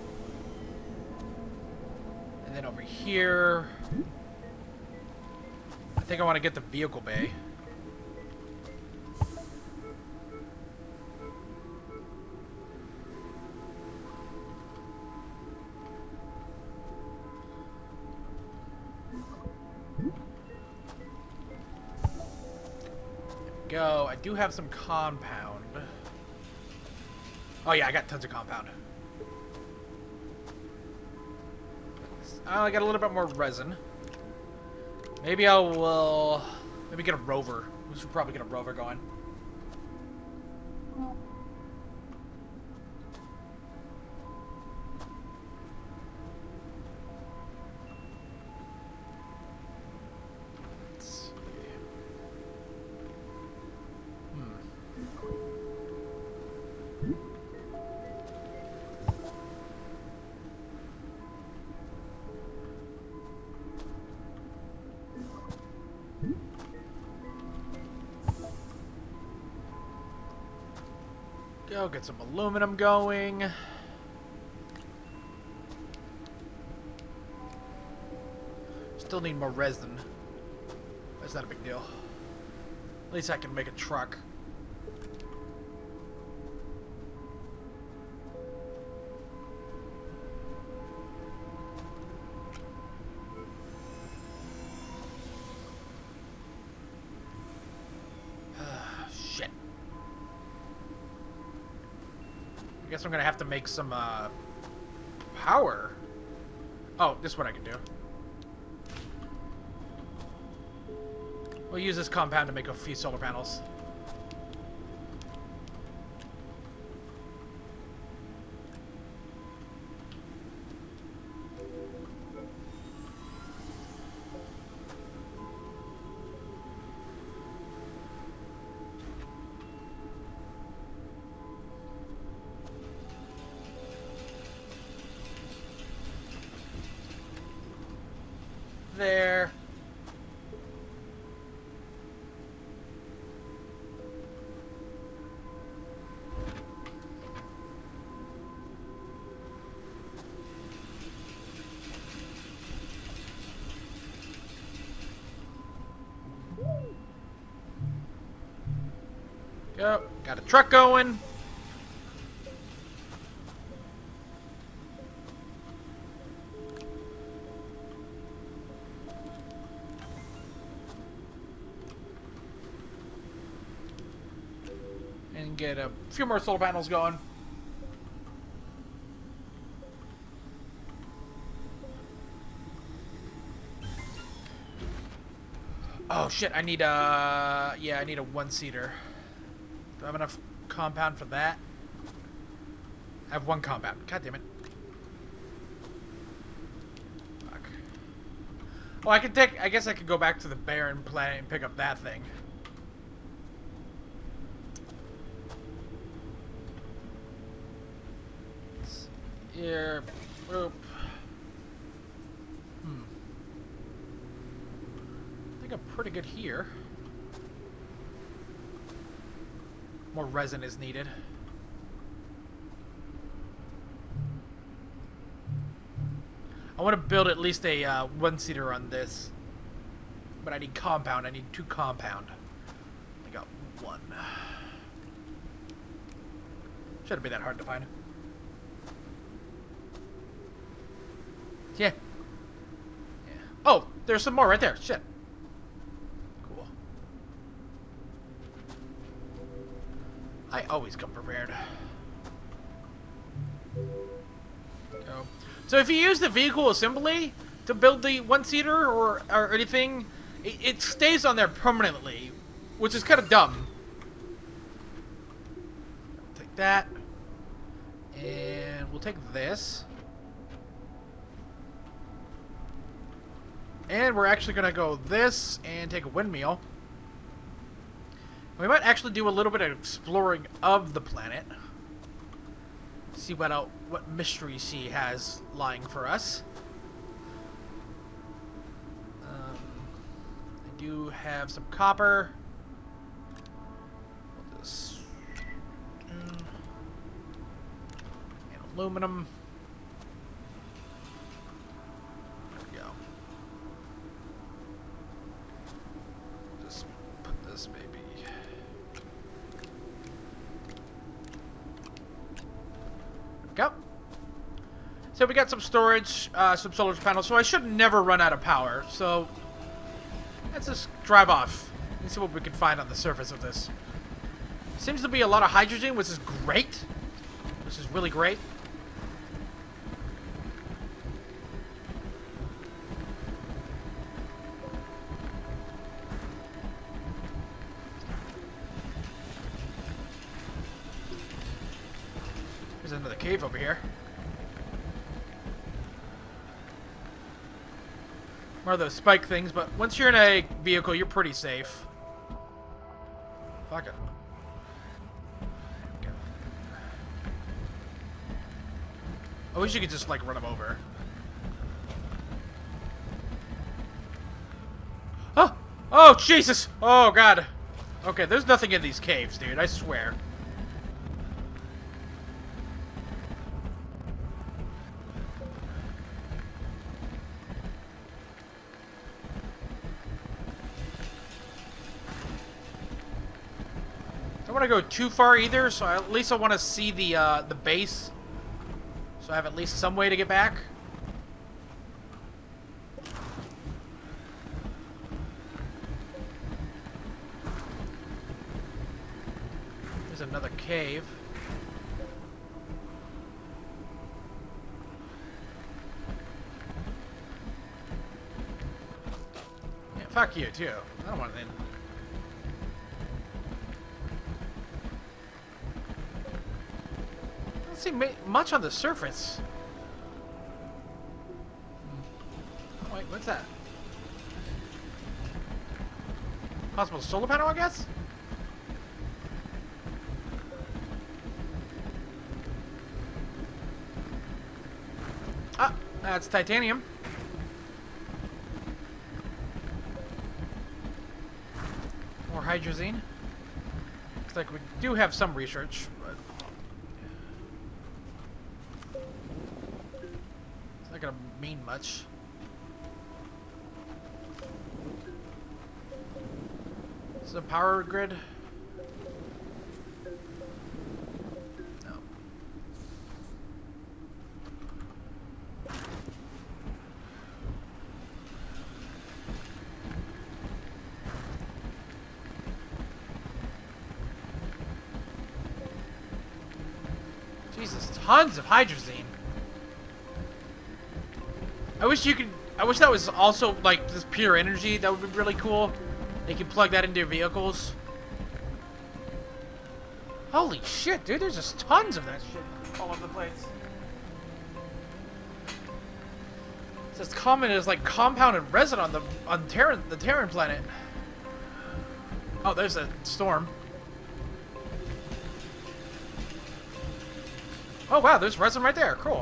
And then over here, think I want to get the vehicle bay. Go. I do have some compound. Oh yeah, I got tons of compound. I got a little bit more resin. Maybe I will maybe get a rover. We should probably get a rover going. Go get some aluminum going. Still need more resin. That's not a big deal. At least I can make a truck. Shit. I guess I'm gonna have to make some power. Oh, this is what I can do. We'll use this compound to make a few solar panels. There. Go. Got a truck going. And get a few more solar panels going. Oh shit, I need a... yeah, I need a one-seater. Do I have enough compound for that? I have one compound. God damn it. Fuck. Oh, I could take... I guess I could go back to the barren planet and pick up that thing. Here. Oop. I think I'm pretty good here. More resin is needed. I want to build at least a one-seater on this. But I need compound. I need 2 compound. I got 1. Shouldn't be that hard to find. Yeah. Yeah. Oh, there's some more right there. Shit. Cool. I always come prepared. Go. So if you use the vehicle assembly to build the one-seater or anything, it stays on there permanently, which is kind of dumb. Take that. And we'll take this. And we're actually going to go this and take a windmill. We might actually do a little bit of exploring of the planet. See what mystery she has lying for us. I do have some copper. And aluminum. go. So we got some storage, some solar panels, so I should never run out of power. So let's just drive off and see what we can find on the surface of this. Seems to be a lot of hydrogen, which is great. Which is really great. There's another cave over here. More of those spike things, but once you're in a vehicle, you're pretty safe. Fuck it. Okay. I wish you could just, like, run them over. Oh! Oh, Jesus! Oh, God. Okay, there's nothing in these caves, dude. I swear. I don't want to go too far either, so at least I want to see the base, so I have at least some way to get back. There's another cave. Yeah, fuck you too. I don't want it in. See much on the surface. Oh, wait, what's that? Possible solar panel, I guess? Ah, that's titanium. More hydrazine. Looks like we do have some research, but not gonna mean much. Is it a power grid? No. Jesus, tons of hydrazine. I wish you could. I wish that was also like this pure energy. That would be really cool. You can plug that into your vehicles. Holy shit, dude! There's just tons of that shit all over the place. It's as common as like compounded resin on the Terran planet. Oh, there's a storm. Oh wow, there's resin right there. Cool.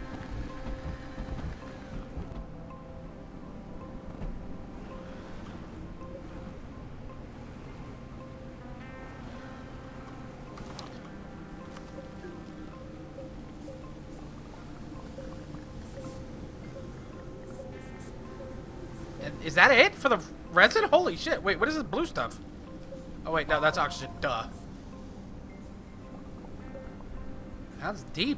Is that it for the resin? Holy shit. Wait, what is this blue stuff? Oh, wait, no, that's oxygen. Duh. That's deep.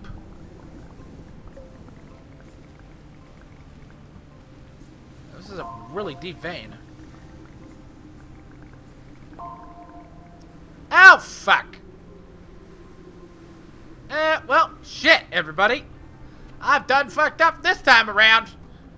This is a really deep vein. Oh, fuck. Well, shit, everybody. I've done fucked up this time around.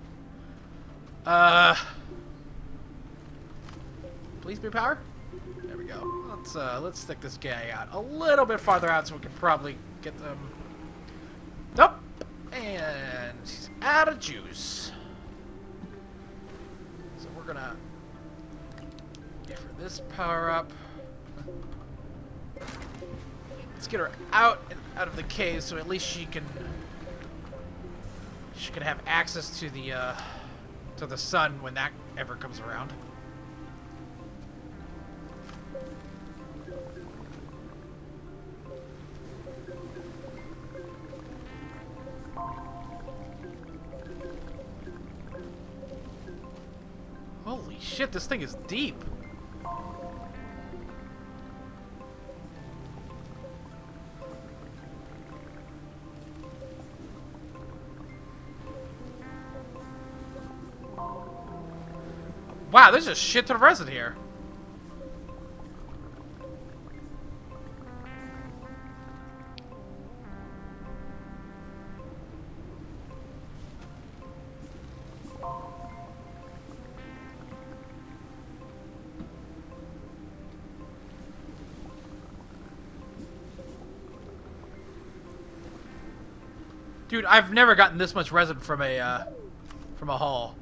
Please be power. There we go. Let's stick this guy out a little bit farther out so we can probably get them. Nope. And she's out of juice. So we're gonna give her this power up. Let's get her out of the cave so at least she can have access to the sun when that ever comes around. Holy shit, this thing is deep. Wow, there's a shit ton of resin here. Dude, I've never gotten this much resin from a haul.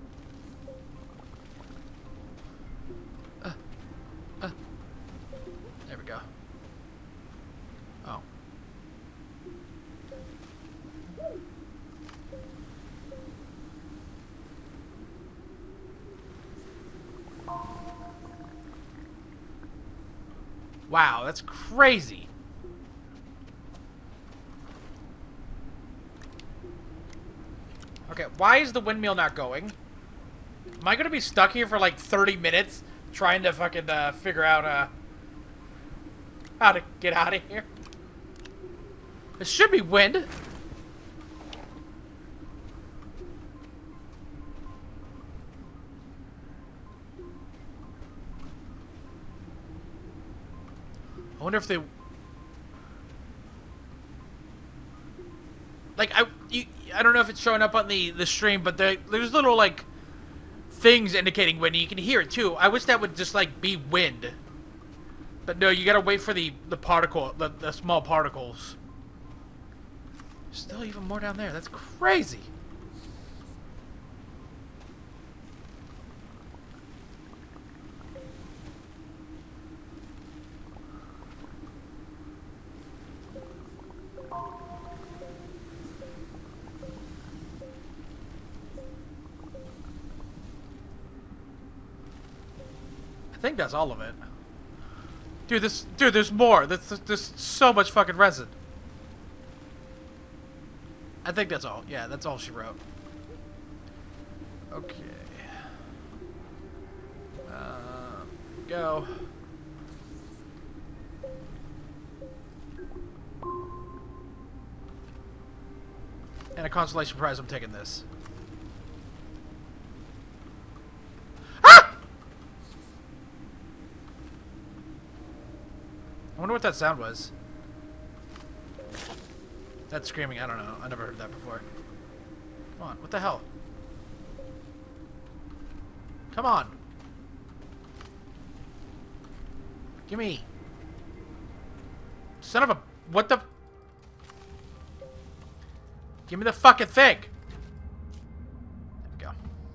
There we go. Oh. Wow, that's crazy. Okay, why is the windmill not going? Am I gonna be stuck here for like 30 minutes trying to fucking figure out how to get out of here? It should be wind. I wonder if they... Like, I don't know if it's showing up on the stream, but there's little, like, things indicating wind, and you can hear it, too. I wish that would just, like, be wind. But no, you gotta wait for the particle, the small particles. Still even more down there. That's crazy. I think that's all of it. Dude, there's more. There's so much fucking resin. I think that's all. Yeah, that's all she wrote. Okay. Go. And a consolation prize, I'm taking this. I wonder what that sound was. That screaming, I don't know. I never heard that before. Come on, what the hell? Come on. Gimme. Son of a... What the... Give me the fucking thing. There we go.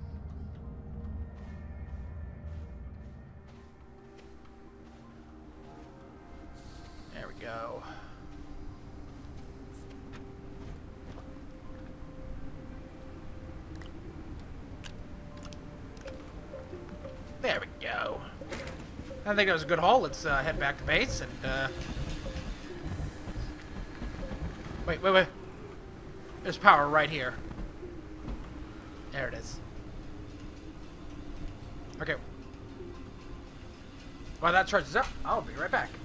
There we go. There we go. I think that was a good haul. Let's head back to base and wait. There's power right here. There it is. Okay. While that charges up, I'll be right back.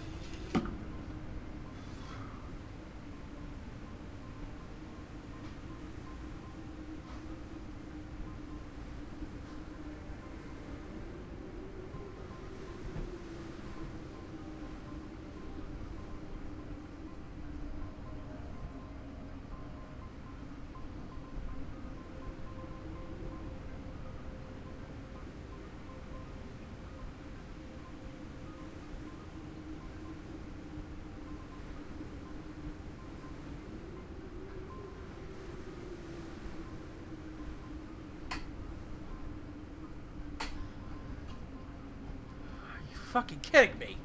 Fucking kidding me.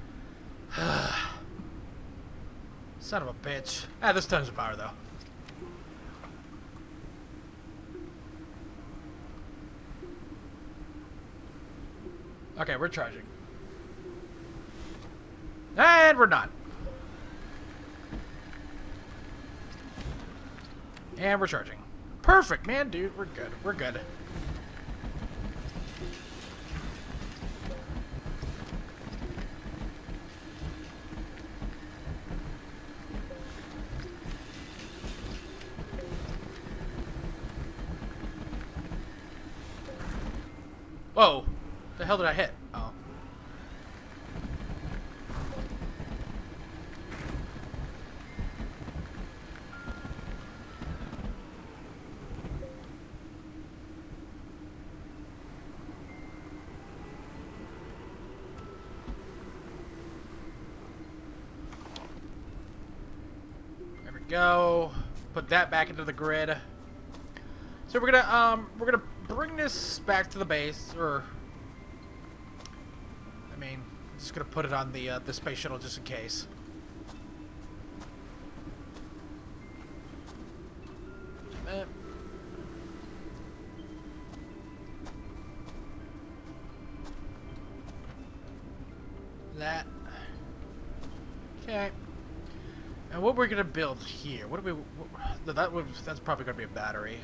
Son of a bitch. Ah, this time's the power though. Okay, we're charging. And we're not. And we're charging. Perfect, man, dude. We're good. We're good. Whoa. The hell did I hit? Oh. There we go. Put that back into the grid. So we're gonna bring this back to the base, or I mean, I'm just gonna put it on the space shuttle just in case. That. Okay. And what we're gonna build here? What do we? That's probably gonna be a battery.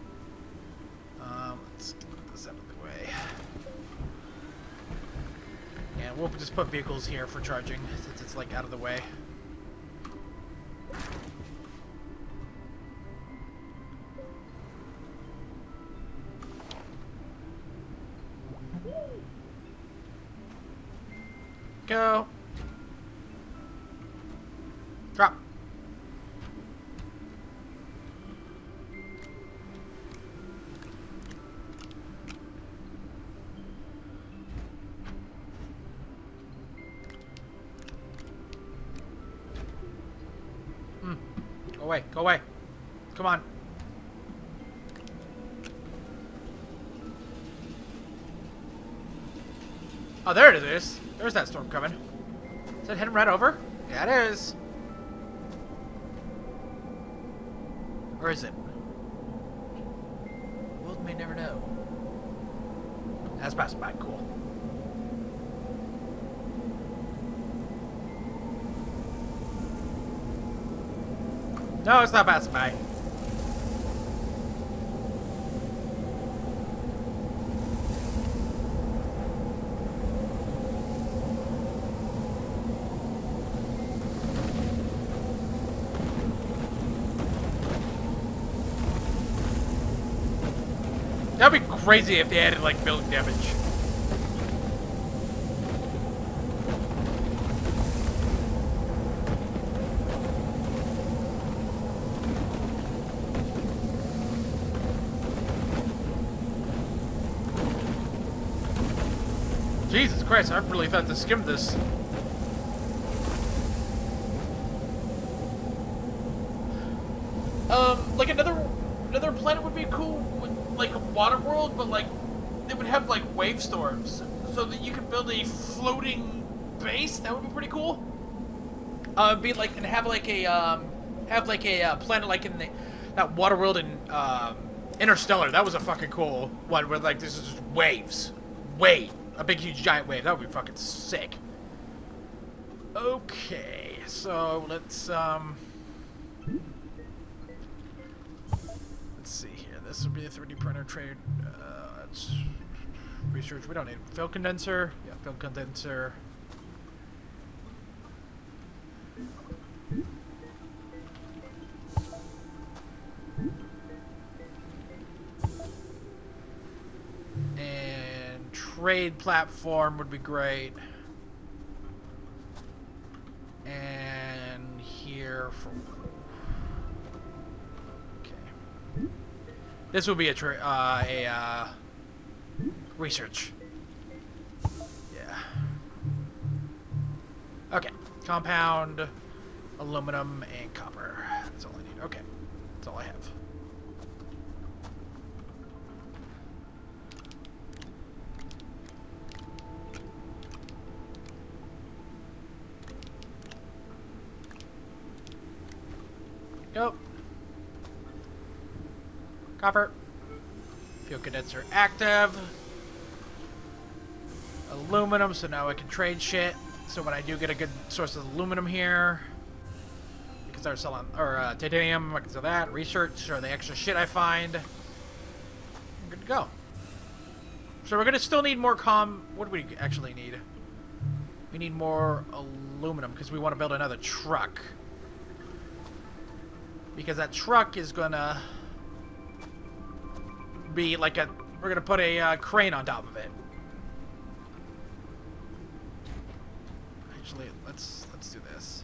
Let's get this out of the way. Yeah, we'll just put vehicles here for charging since it's like out of the way. Go. Drop. Go away. Go away. Come on. Oh, there it is. There's that storm coming. Is that heading right over? Yeah, it is. Or is it? The world may never know. That's passing by. Cool. No, it's not passing by. That'd be crazy if they added, like, building damage. Jesus Christ, I really thought to skim this. Like another planet would be cool with like a water world, but like they would have like wave storms, so that you could build a floating base. That would be pretty cool. Be like and have like a planet like in that water world in Interstellar. That was a fucking cool one where like this is just waves, a big huge giant wave. That would be fucking sick. Okay, so let's see here. This would be a 3D printer trade. It's research. We don't need fill condenser. Yeah, fill condenser. And trade platform would be great. And here for this will be a research. Yeah. Okay. Compound, aluminum, and copper. That's all I need. Okay. That's all I have. Go. Copper. Fuel condenser active. Aluminum, so now I can trade shit. So when I do get a good source of aluminum here, I can start selling, or titanium, I can sell that. Research, or the extra shit I find. I'm good to go. So we're gonna still need more what do we actually need? We need more aluminum, because we want to build another truck. Because that truck is gonna be like we're gonna put a crane on top of it. actually, let's do this.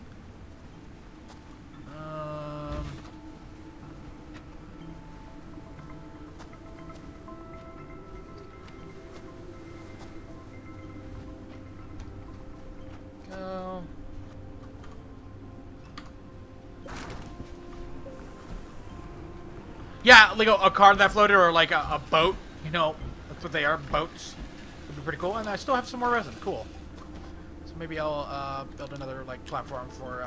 Go. Yeah, like a car that floated, or like a boat. You know, that's what they are, boats. Would be pretty cool. And I still have some more resin. Cool. So maybe I'll build another like platform for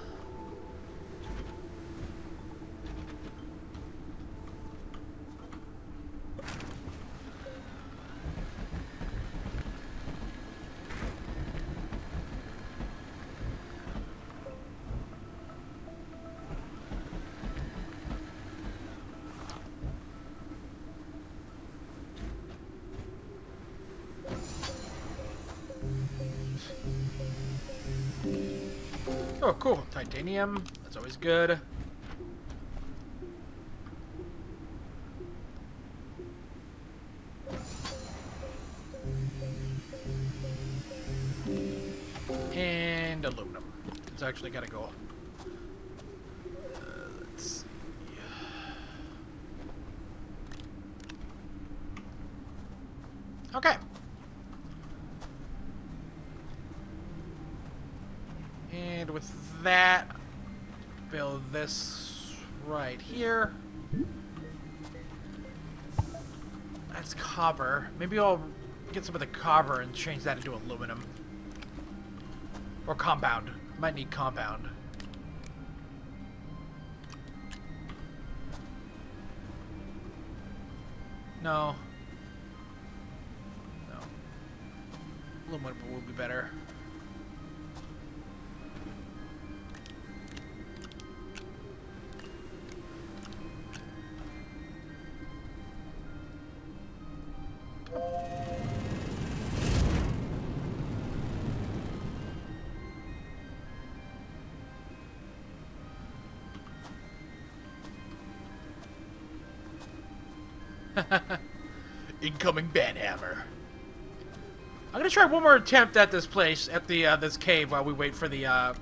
Oh, cool. Titanium. That's always good. And aluminum. It's actually gotta go. Let's see. Okay. And with that, build this right here. That's copper. Maybe I'll get some of the copper and change that into aluminum. Or compound. Might need compound. No. No. Aluminum would be better. Incoming banhammer. I'm gonna try one more attempt at this place, at the this cave, while we wait for the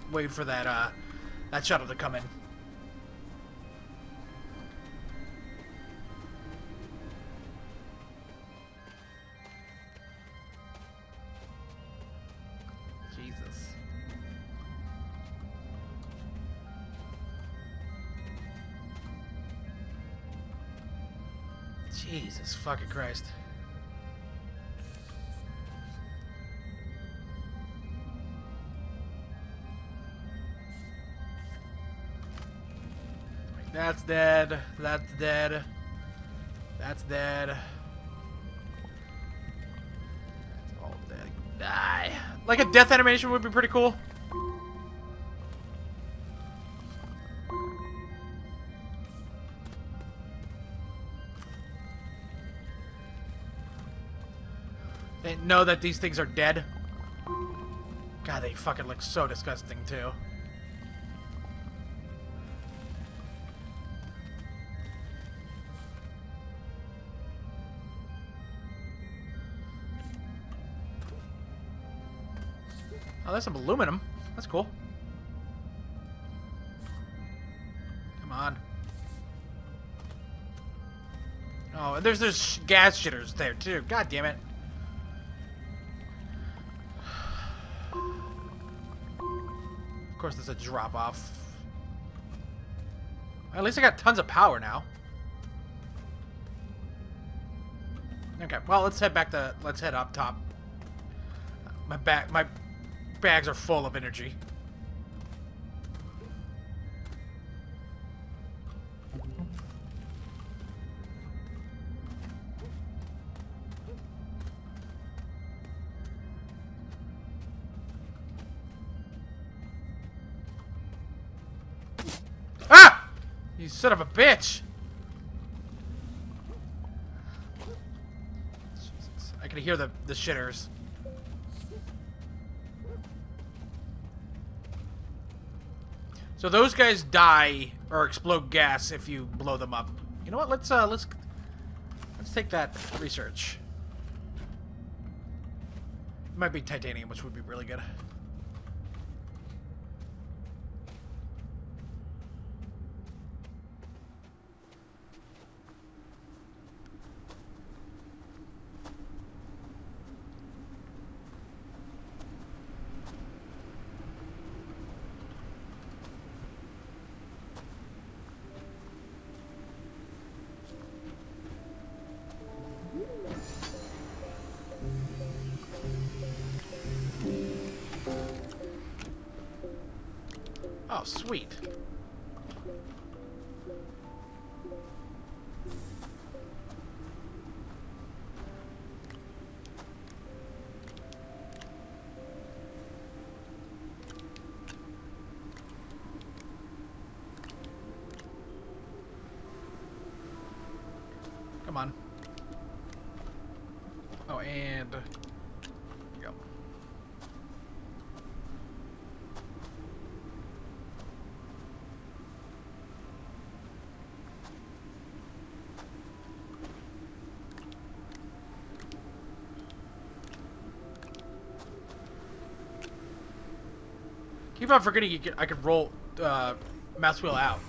that shuttle to come in. Jesus. Jesus fucking Christ. That's dead. That's dead. That's dead. That's all dead. Die. Like a death animation would be pretty cool. They know that these things are dead. God, they fucking look so disgusting too. Oh, there's some aluminum. That's cool. Come on. Oh, and there's gas shitters there too. God damn it. Of course, there's a drop off. At least I got tons of power now. Okay, well, let's head up top. My bags are full of energy. Ah! You son of a bitch! Jesus. I can hear the shitters. So those guys die or explode gas if you blow them up. You know what? Let's take that research. It might be titanium, which would be really good. Oh, sweet. Come on. Oh, and... There we go. Keep on forgetting I could roll mouse wheel out.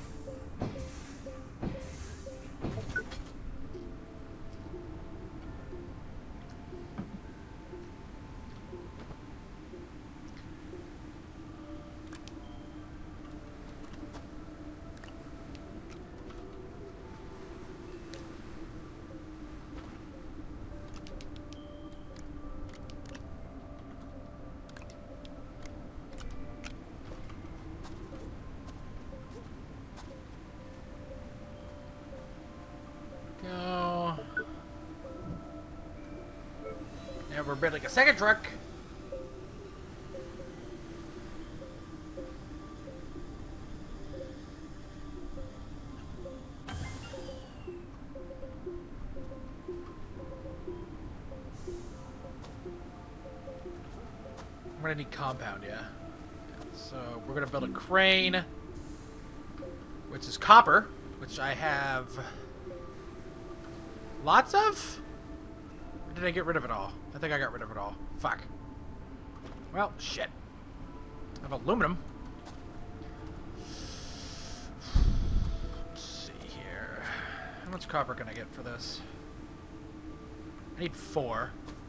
Go. And we're building a second truck. I'm gonna need compound, yeah. So we're gonna build a crane, which is copper, which I have lots of? Or did I get rid of it all? I think I got rid of it all. Fuck. Well, shit. I have aluminum. Let's see here. How much copper can I get for this? I need 4.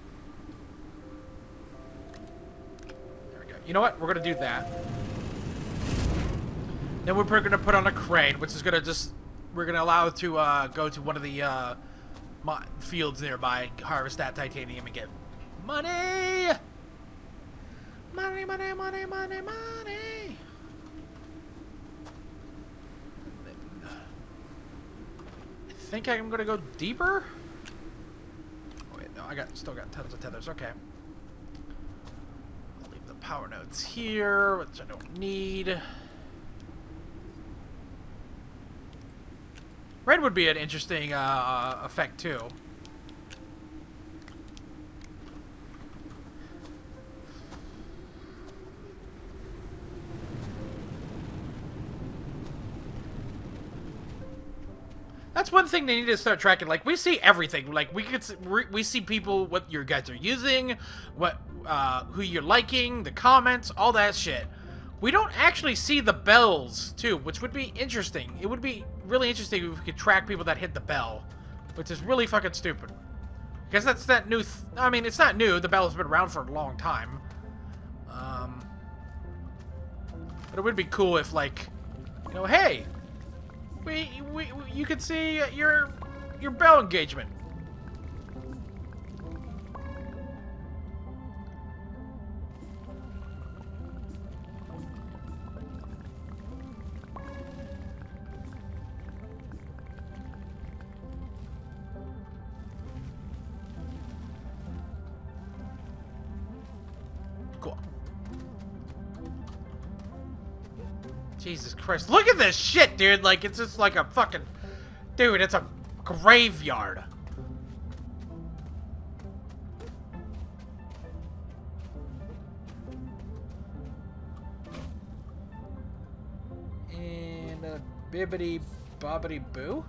There we go. You know what? We're gonna do that. Then we're gonna put on a crane, which is gonna just... We're gonna allow it to go to one of the fields nearby, harvest that titanium, and get money! Money, money, money, money, money! I think I'm gonna go deeper? Oh, wait, no, still got tons of tethers, okay. I'll leave the power nodes here, which I don't need. Red would be an interesting effect, too. That's one thing they need to start tracking. Like, we see everything. Like, we see people, what your guys are using, who you're liking, the comments, all that shit. We don't actually see the bells, too, which would be interesting. It would be really interesting if we could track people that hit the bell, which is really fucking stupid. Because that's that new... I mean, it's not new. The bell has been around for a long time. But it would be cool if, like, you know, hey, you could see your bell engagement. Cool. Jesus Christ. Look at this shit, dude. Like, it's just like a fucking... Dude, it's a graveyard. And a bibbity bobbity boo.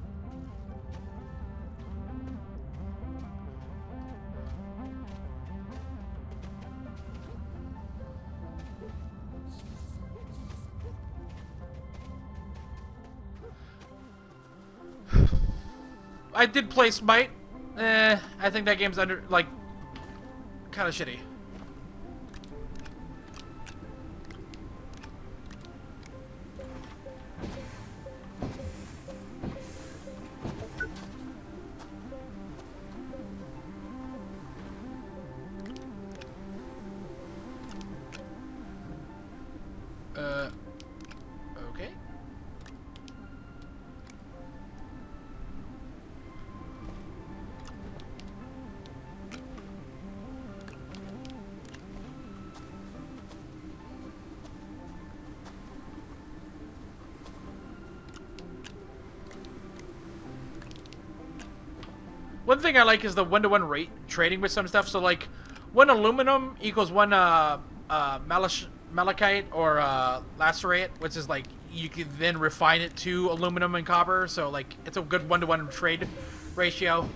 I did play Smite. I think that game's under, like, kind of shitty. one thing I like is the one-to-one rate trading with some stuff. So like, 1 aluminum equals 1 malachite or lacerate, which is like you can then refine it to aluminum and copper. So like, it's a good one-to-one trade ratio.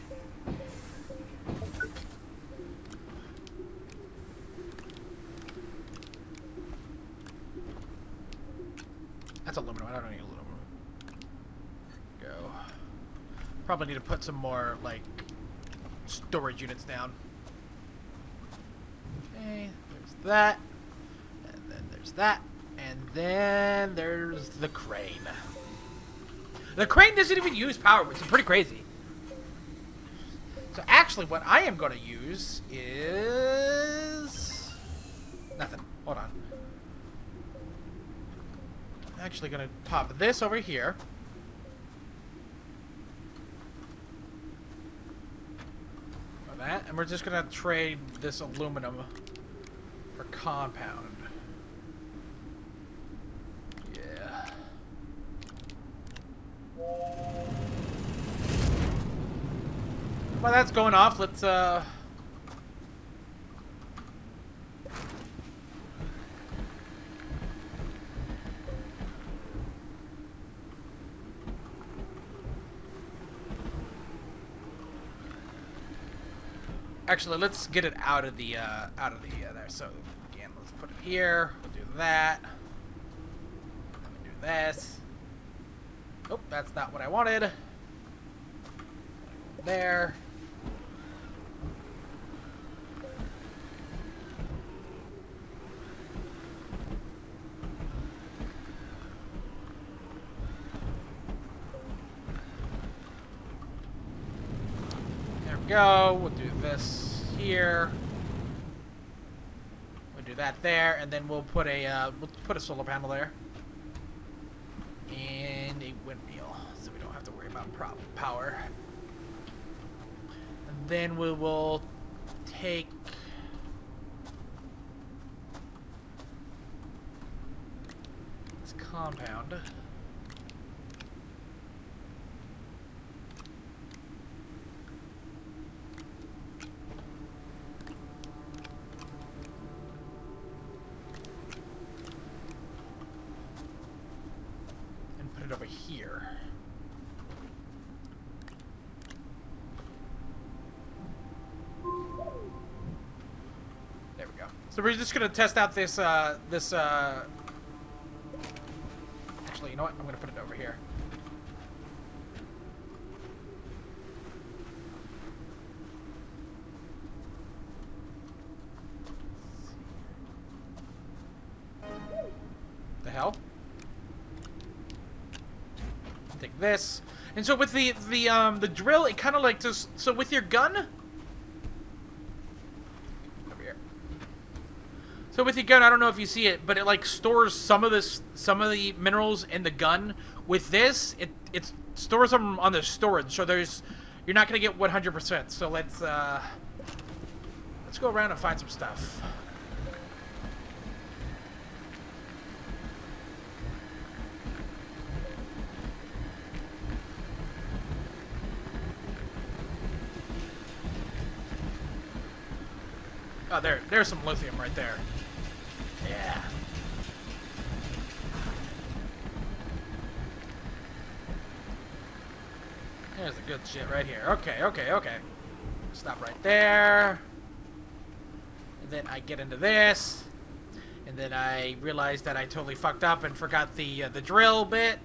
That's aluminum. I don't need aluminum. Go. Probably need to put some more like storage units down. Okay, there's that, and then there's that, and then there's the crane. The crane doesn't even use power, which is pretty crazy. So actually, what I am going to use is nothing. Hold on. I'm actually going to pop this over here. That, and we're just gonna trade this aluminum for compound. Yeah. While that's going off, let's actually, let's get it out of the there. So again, let's put it here. We'll do that. We'll do this. Oh, that's not what I wanted. There. Go. We'll do this here. We'll do that there, and then we'll put a solar panel there and a windmill, so we don't have to worry about power. And then we will take this compound. Over here. There we go. So we're just gonna test out this actually, you know what? I'm gonna put it over here. The hell? Take this, and so with the drill, it kind of like just so with your gun. Over here. So with your gun, I don't know if you see it, but it like stores some of the minerals in the gun. With this, it stores them on the storage, so you're not gonna get 100%. So let's go around and find some stuff. Oh, there's some lithium right there. Yeah. There's the good shit right here. Okay, okay, okay. Stop right there. And then I get into this. And then I realized that I totally fucked up and forgot the drill bit.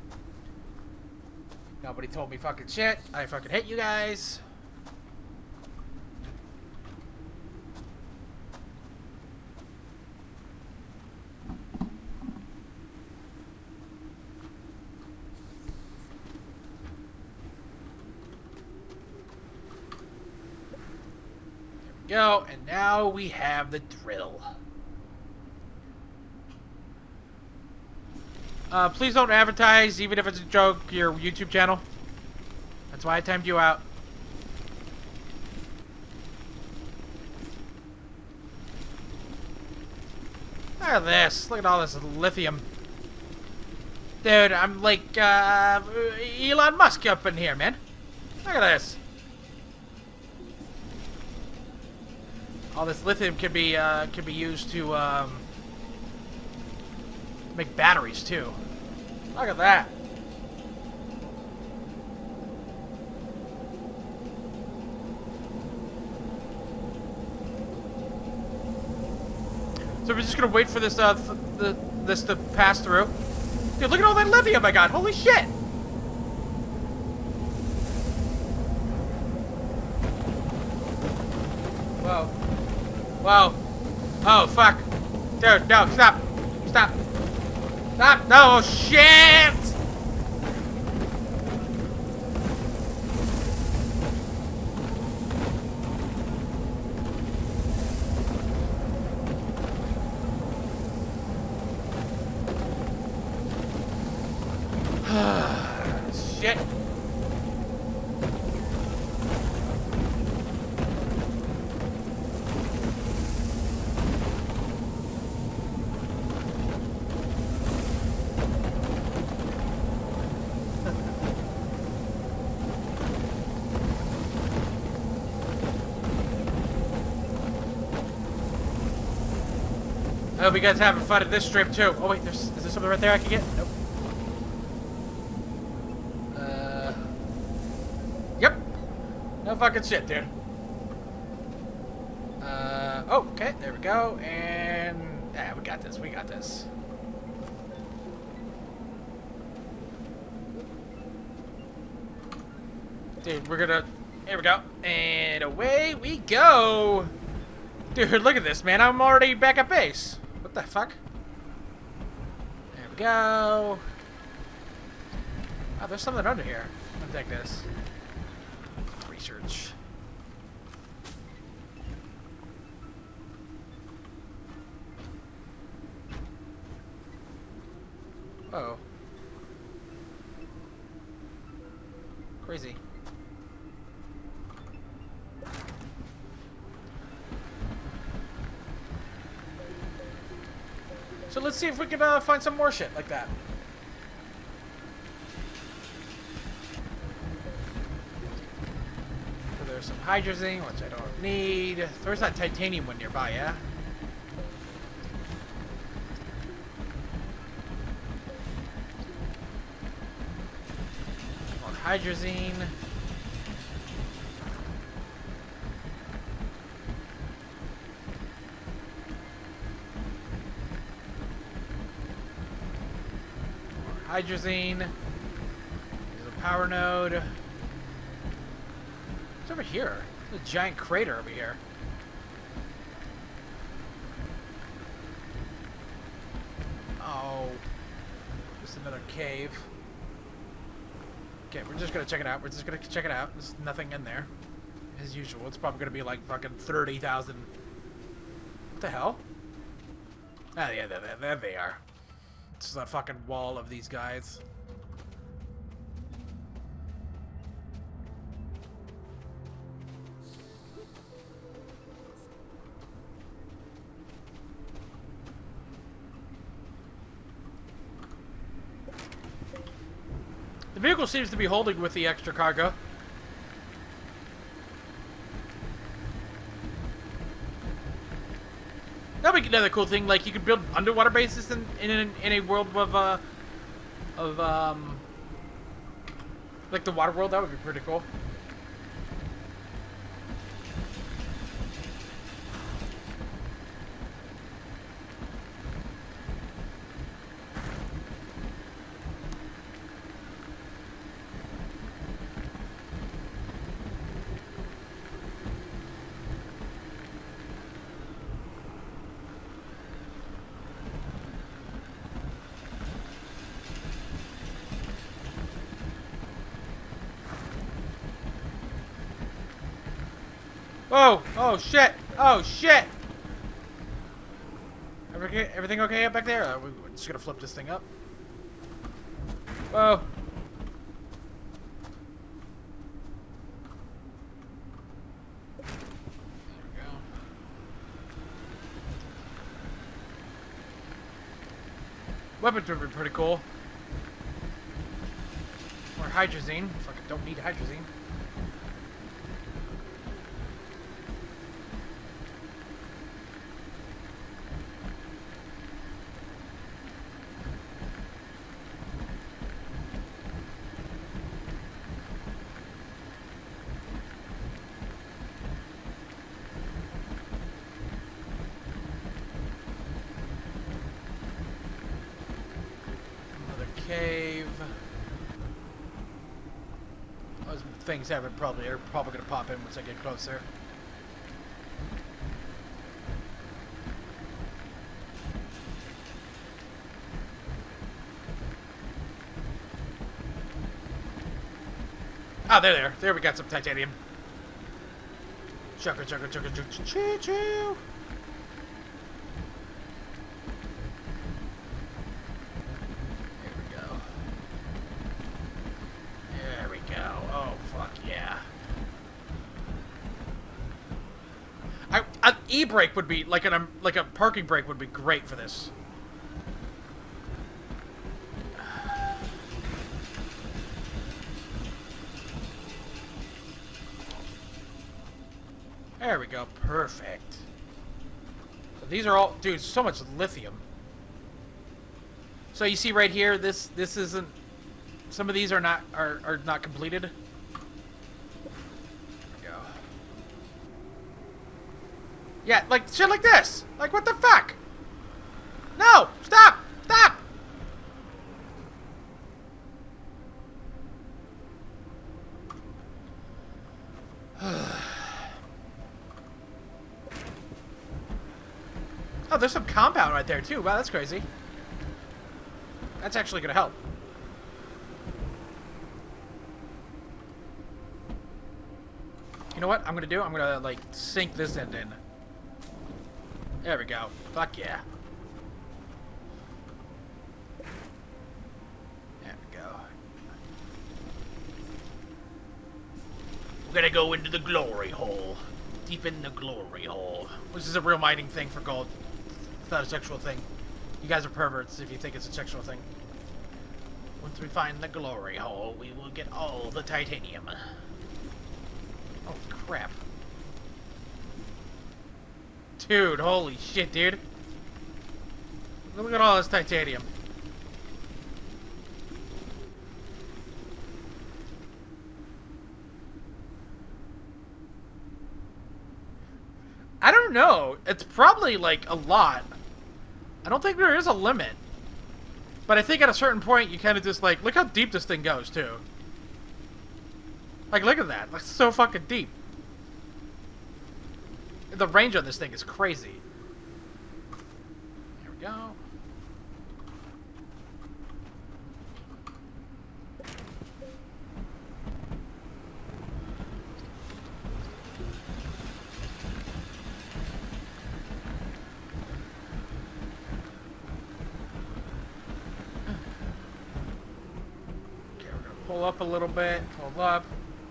Nobody told me fucking shit. I fucking hate you guys. Go, and now we have the drill. Please don't advertise, even if it's a joke, your YouTube channel. That's why I timed you out. Look at this. Look at all this lithium. Dude, I'm like Elon Musk up in here, man. Look at this. All this lithium can be used to make batteries too. Look at that. So we're just gonna wait for this this to pass through. Dude, look at all that lithium I got! Holy shit! Whoa. Whoa. Oh, fuck. Dude, no, stop. Stop. Stop. No, shit! Shit. I hope you guys are having fun at this strip too. Oh wait, is there something right there I can get? Nope. Yep. No fucking shit, dude. Oh, okay, there we go. And yeah, we got this. We got this. Dude, we're gonna. Here we go. And away we go. Dude, look at this, man. I'm already back at base. What the fuck? There we go. Oh, there's something under here. I'll take this. Research. Oh. Crazy. So let's see if we can find some more shit like that. So there's some hydrazine, which I don't need. There's that titanium one nearby, yeah? More hydrazine. Hydrazine. There's a power node. What's over here? There's a giant crater over here. Oh. Just another cave. Okay, we're just gonna check it out. We're just gonna check it out. There's nothing in there. As usual. It's probably gonna be like fucking 30,000. What the hell? Ah, yeah, there they are. It's a fucking wall of these guys. The vehicle seems to be holding with the extra cargo. That'd be another cool thing. Like you could build underwater bases in a world of like the water world. That would be pretty cool. Oh! Oh shit! Oh shit! Everything okay up back there? We're just gonna flip this thing up. Whoa! There we go. Weapons would be pretty cool. Or hydrazine. Fucking don't need hydrazine. cave. Those things are probably gonna pop in once I get closer. Oh, there we got some titanium. Chugga chugga chugga chugga choo choo. There we go. Oh fuck yeah. An e-brake would be like a parking brake would be great for this. There we go. Perfect. So these are all, dude, so much lithium. So you see right here, this isn't, some of these are not completed. There we go. Yeah, like shit like this. Like what the fuck? No! Stop! Stop! Oh, there's some compound right there, too. Wow, that's crazy. That's actually gonna help. You know what I'm gonna do? I'm gonna, like, sink this end in. There we go. Fuck yeah. There we go. We're gonna go into the glory hole. Deep in the glory hole. Which is a real mining thing for gold. It's not a sexual thing. You guys are perverts if you think it's a sexual thing. Once we find the glory hole, we will get all the titanium. Oh, crap. Dude, holy shit, dude. Look at all this titanium. I don't know. It's probably, like, a lot. I don't think there is a limit. But I think at a certain point, you kind of just, like, look how deep this thing goes, too. Like, look at that. That's so fucking deep. The range on this thing is crazy. There we go. Pull up a little bit, pull up,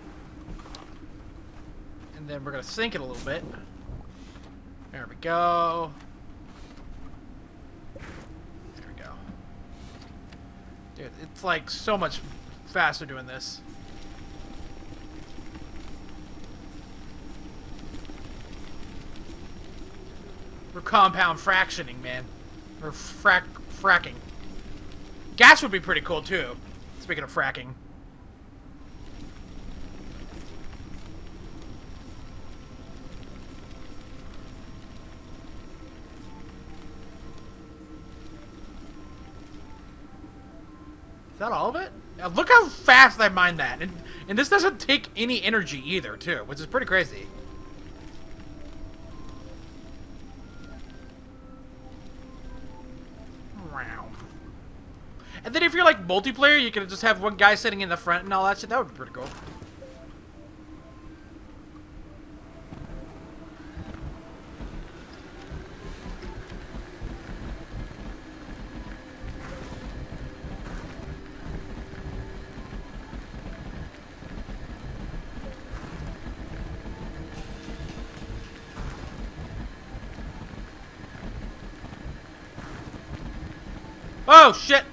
and then we're gonna sink it a little bit. There we go. There we go. Dude, it's like so much faster doing this. We're compound fractioning, man. We're fracking. Gas would be pretty cool too. Speaking of fracking. Is that all of it? Now look how fast I mined that. And this doesn't take any energy either, too, which is pretty crazy. Wow. And then if you're like multiplayer, you can just have one guy sitting in the front and all that shit. That would be pretty cool. Oh, shit!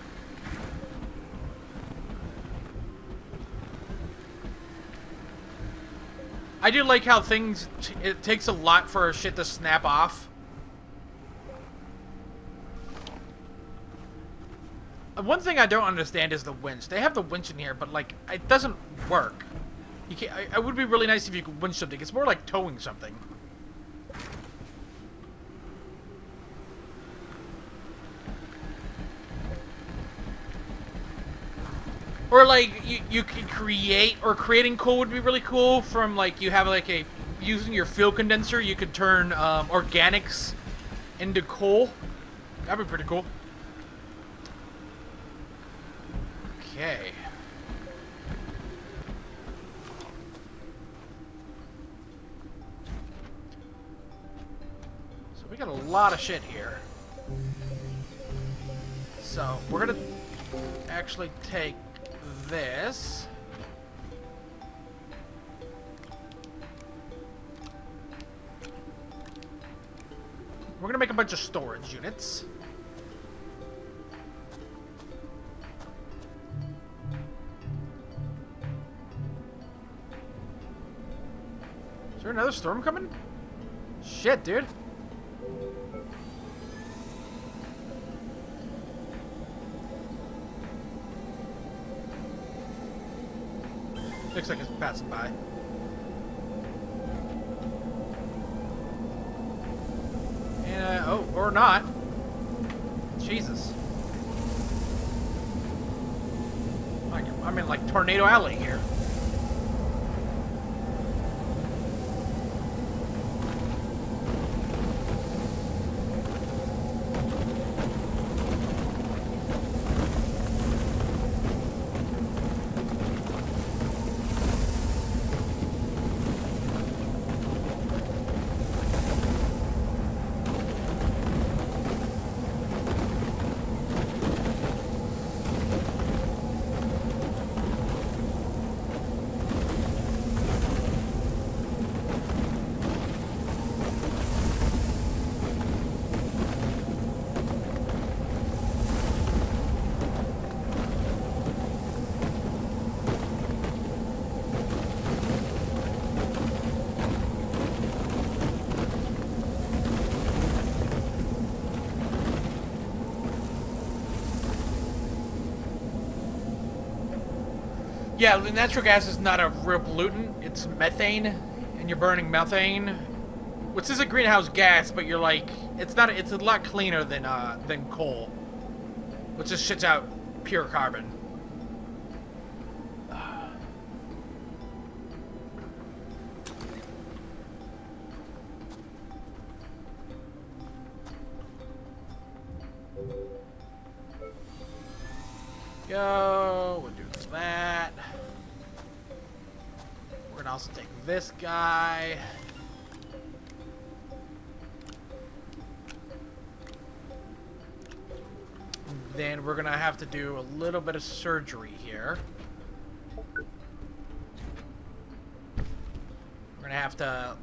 I do like how things... it takes a lot for shit to snap off. One thing I don't understand is the winch. They have the winch in here, but, like, it doesn't work. You can't... it would be really nice if you could winch something. It's more like towing something. Or like you could create, or creating coal would be really cool. From like you have like a using your fuel condenser, you could turn organics into coal. That'd be pretty cool. Okay. So we got a lot of shit here. So we're gonna actually take this. We're gonna make a bunch of storage units. Is there another storm coming? Shit, dude. Looks like it's passing by. And, oh, or not. Jesus. Like, I'm in, like, Tornado Alley here. Yeah, the natural gas is not a real pollutant. It's methane, and you're burning methane, which is a greenhouse gas, but you're like, it's not. It's a lot cleaner than coal, which just shits out pure carbon. Go. We'll do that. We're gonna also take this guy. Then we're gonna have to do a little bit of surgery here. We're gonna have to.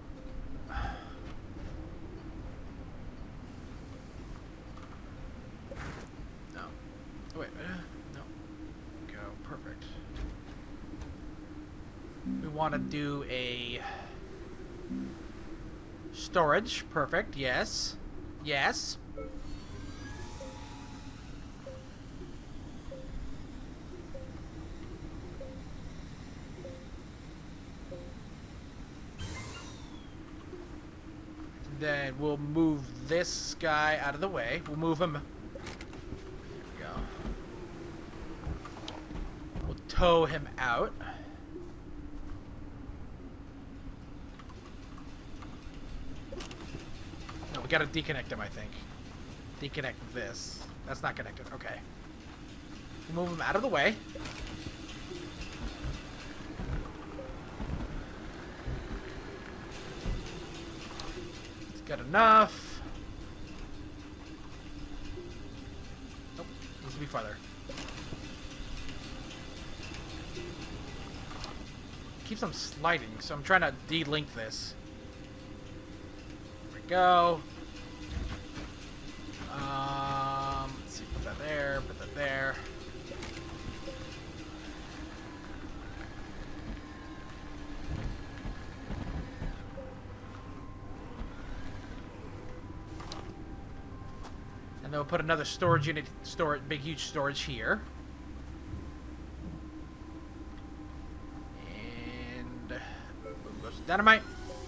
No. Wait. No. Go. Perfect. We want to do a storage. Perfect. Yes. Yes. Then we'll move this guy out of the way. We'll move him. There we go. We'll tow him out. No, we gotta deconnect him, I think. Deconnect this. That's not connected. Okay. We'll move him out of the way. Got enough. Nope, needs to be farther. Keeps on sliding, so I'm trying to de-link this. There we go. Let's see, put that there, put that there. And then we'll put another storage unit, big huge storage here. And boom goes the dynamite.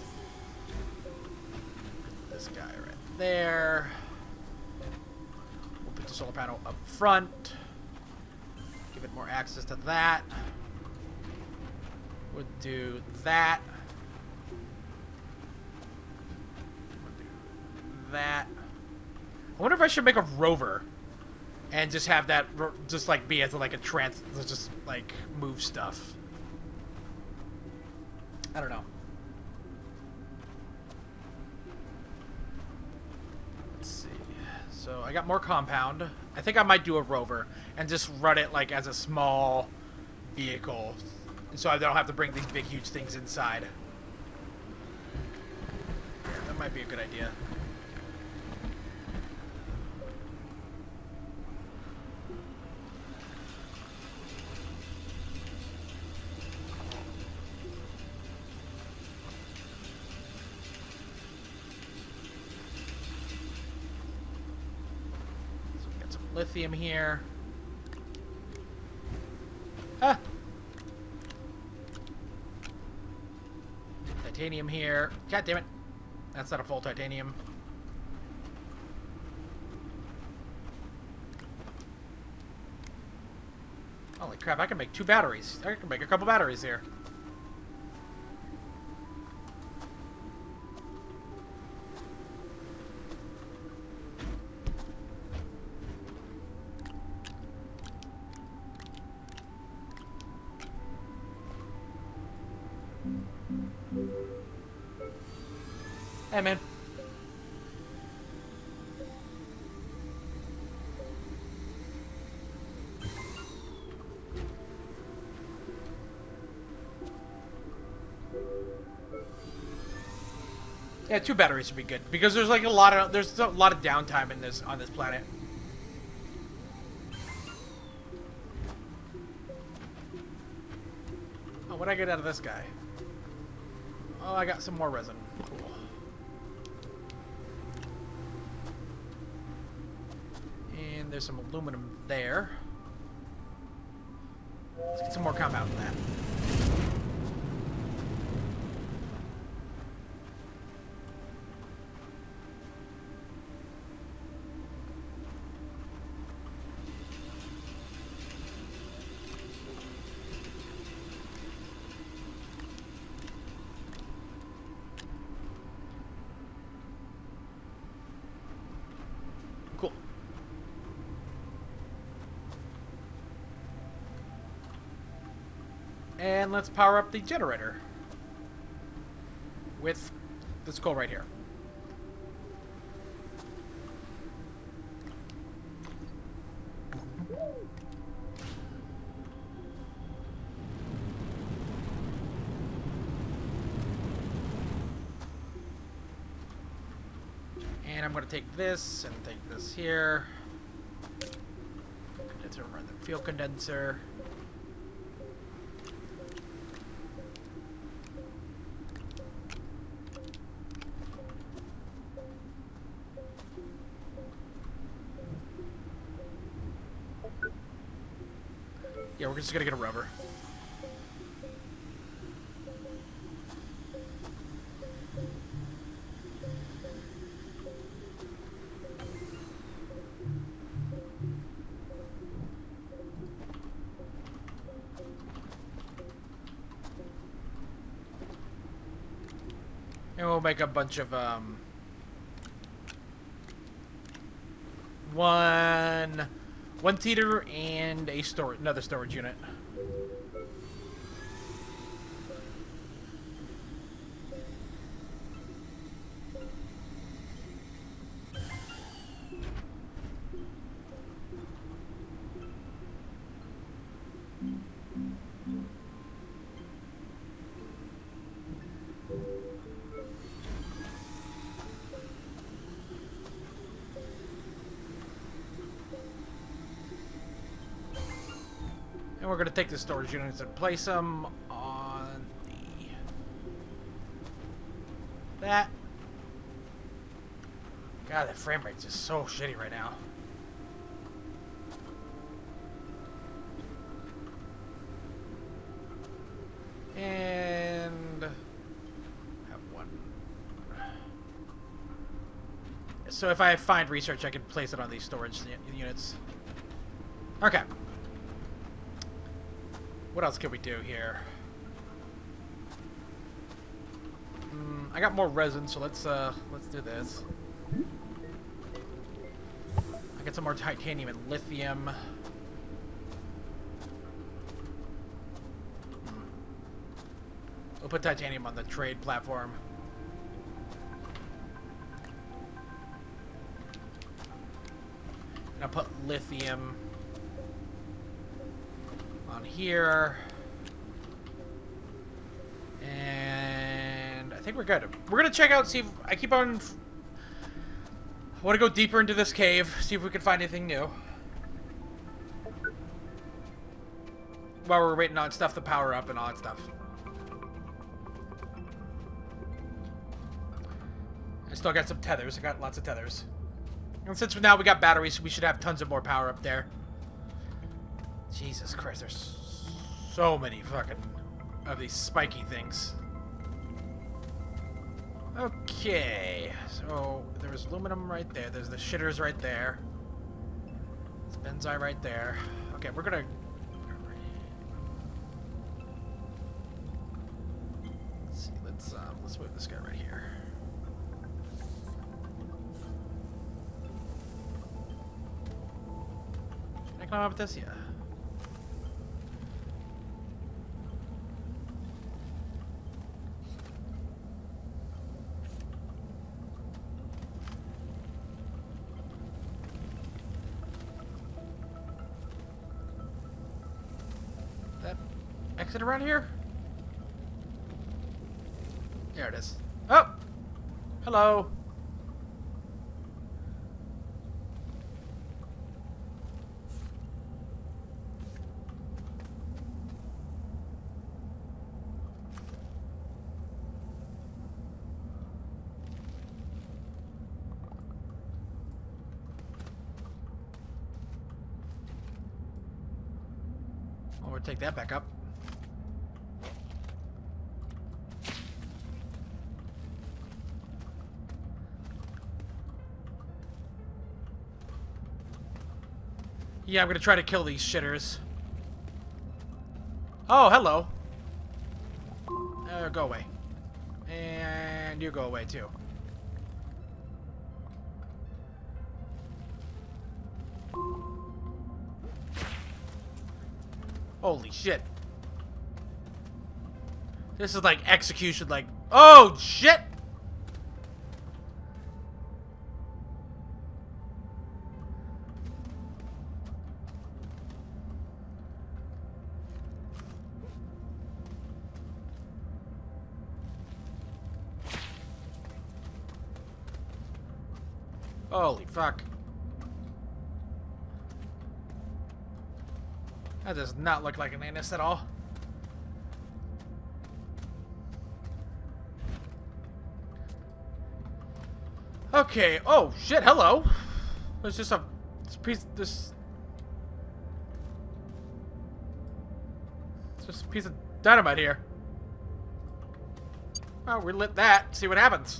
This guy right there. We'll put the solar panel up front. Give it more access to that. Would do that. Would do that. I wonder if I should make a rover and just have that just like be as like a just like move stuff. I don't know. Let's see. So I got more compound. I think I might do a rover and just run it like as a small vehicle, so I don't have to bring these big huge things inside. That might be a good idea. Lithium here. Ah. Titanium here. God damn it. That's not a full titanium. Holy crap, I can make 2 batteries. I can make a couple batteries here. Hey, man. Yeah, 2 batteries should be good because there's like a lot of downtime in this on this planet. Oh, what did I get out of this guy? Oh, I got some more resin. Cool. And there's some aluminum there. Let's get some more compound in that. Cool. And let's power up the generator with this coal right here. And I'm going to take this and take this here. Condenser, run the fuel condenser. Yeah, we're just gonna get a rover. And we'll make a bunch of one theater and another storage unit. And we're going to take the storage units and place them on that. God, that frame rate's just so shitty right now. And have one. So if I find research, I can place it on these storage units. Okay. What else can we do here? I got more resin, so let's do this. I get some more titanium and lithium. We'll put titanium on the trade platform. And I'll put lithium on here. And I think we're good. We're gonna check out, see if I keep on. I want to go deeper into this cave, see if we can find anything new. While we're waiting on stuff to power up and all that stuff. I still got some tethers. I got lots of tethers. And since now we got batteries, we should have tons of more power up there. Jesus Christ, there's so many fucking of these spiky things. Okay, so there was aluminum right there. There's the shitters right there. There's benzite right there. Okay, we're gonna... Let's see, let's move this guy right here. Can I climb up with this? Yeah. Exit around here? There it is. Oh! Hello! Oh, we'll take that back up. Yeah, I'm gonna try to kill these shitters. Oh, hello. Go away. And you go away, too. Holy shit. This is like execution, like... Oh, shit! Holy fuck. That does not look like an anus at all. Okay. Oh, shit. Hello. There's just this it's just a piece of dynamite here. Well, we lit that. See what happens.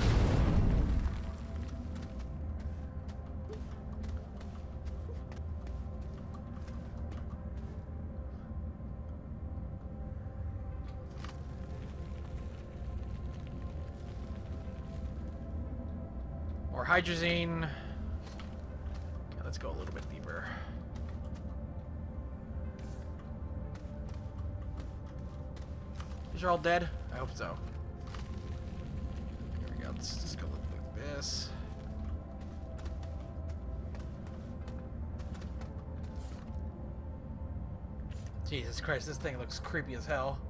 Or hydrazine. Okay, let's go a little bit deeper. These are all dead? I hope so. Here we go. Let's just go like this. Jesus Christ, this thing looks creepy as hell.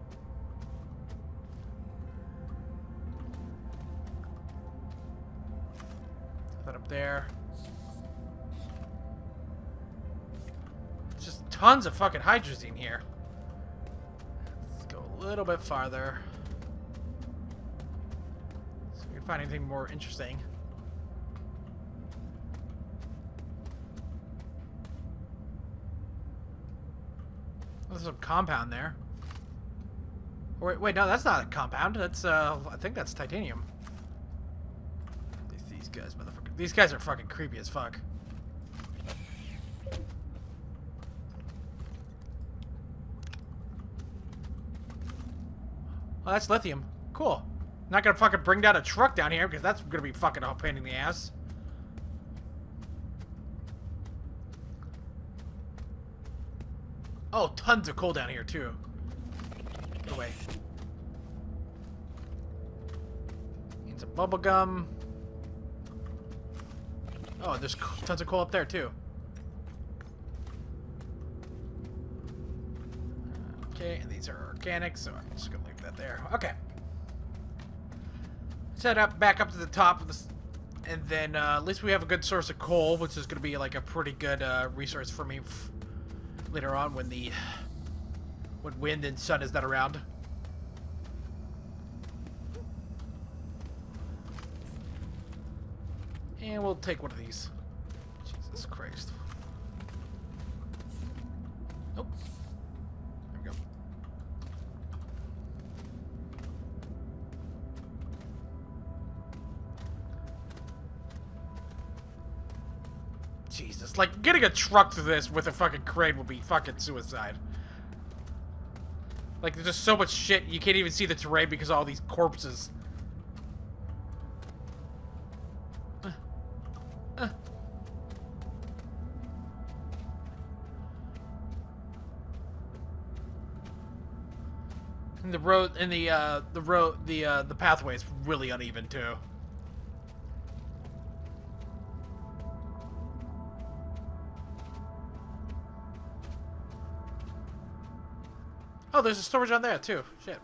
Up there. There's just tons of fucking hydrazine here. Let's go a little bit farther. So we can find anything more interesting. There's some compound there. Wait, no, that's not a compound. That's I think that's titanium. These guys, motherfucker. These guys are fucking creepy as fuck. Oh, that's lithium. Cool. Not gonna fucking bring down a truck down here because that's gonna be fucking a pain in the ass. Oh, tons of coal down here too. Get away. Need some bubble gum. Oh, there's tons of coal up there too. Okay, and these are organic, so I'm just gonna leave that there. Okay. Set up back up to the top of this, and then at least we have a good source of coal, which is gonna be like a pretty good resource for me later on when wind and sun is not around. And we'll take one of these. Jesus Christ. Nope. There we go. Jesus, like, getting a truck to this with a fucking crane would be fucking suicide. Like, there's just so much shit, you can't even see the terrain because of all these corpses. And the road, and the pathway is really uneven too. Oh, there's a storage on there too. Shit.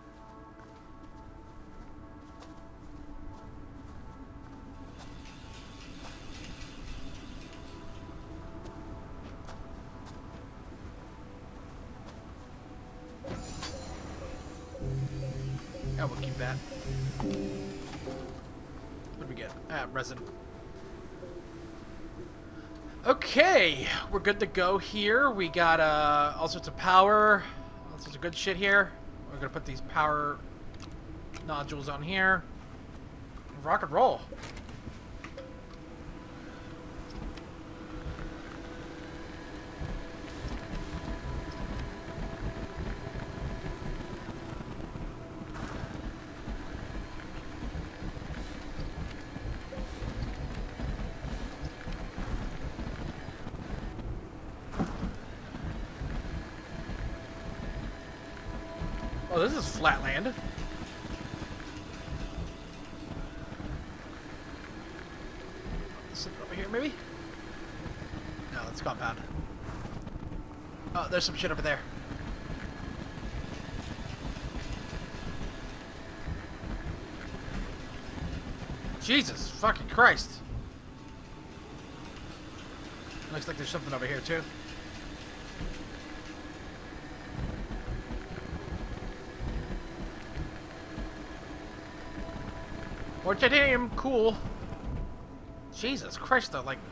Oh, we'll keep that. What do we get? Ah, resin. Okay, we're good to go here. We got all sorts of power. All sorts of good shit here. We're gonna put these power nodules on here. Rock and roll. Oh, this is flat land. Something over here, maybe? No, that's compound. Oh, there's some shit over there. Jesus fucking Christ. Looks like there's something over here, too. More titanium, cool. Jesus Christ, though, like...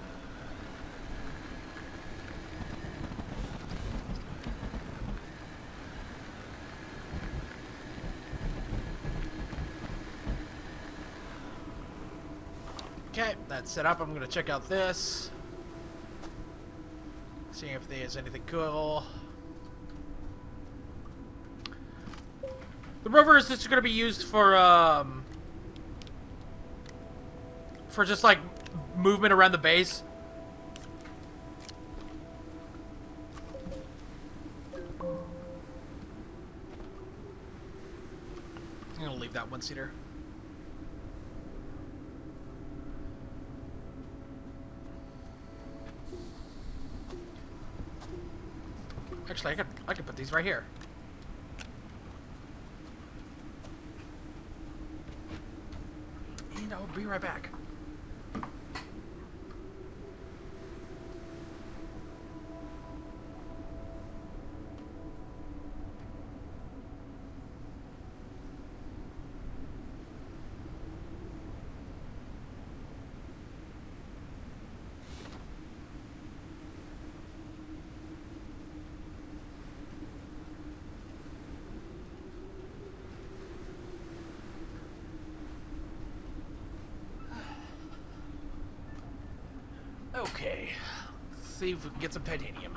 Okay, that's set up. I'm gonna check out this. See if there's anything cool. The rover is just gonna be used for just like movement around the base. I'm gonna leave that one-seater. Actually, I could put these right here. And I'll be right back. Okay, let's see if we can get some titanium.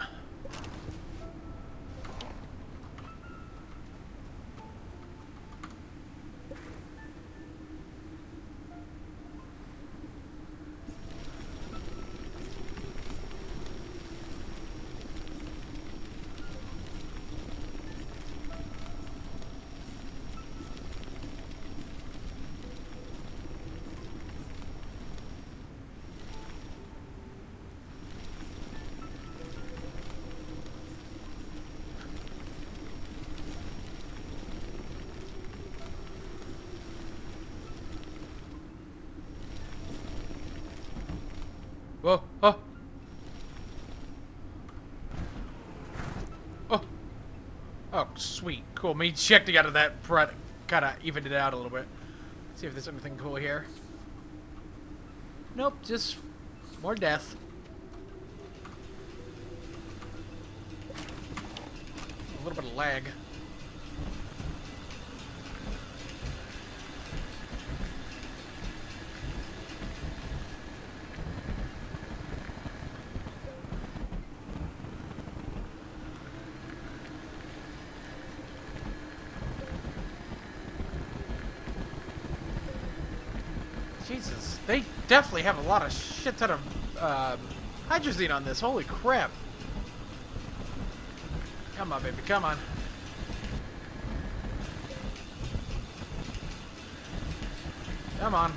Whoa. Oh. Oh. Oh, sweet. Cool. Me ejecting out of that front kind of evened it out a little bit. Let's see if there's anything cool here. Nope, just more death. A little bit of lag. Jesus, they definitely have a lot of shit ton of hydrazine on this. Holy crap. Come on, baby, come on. Come on.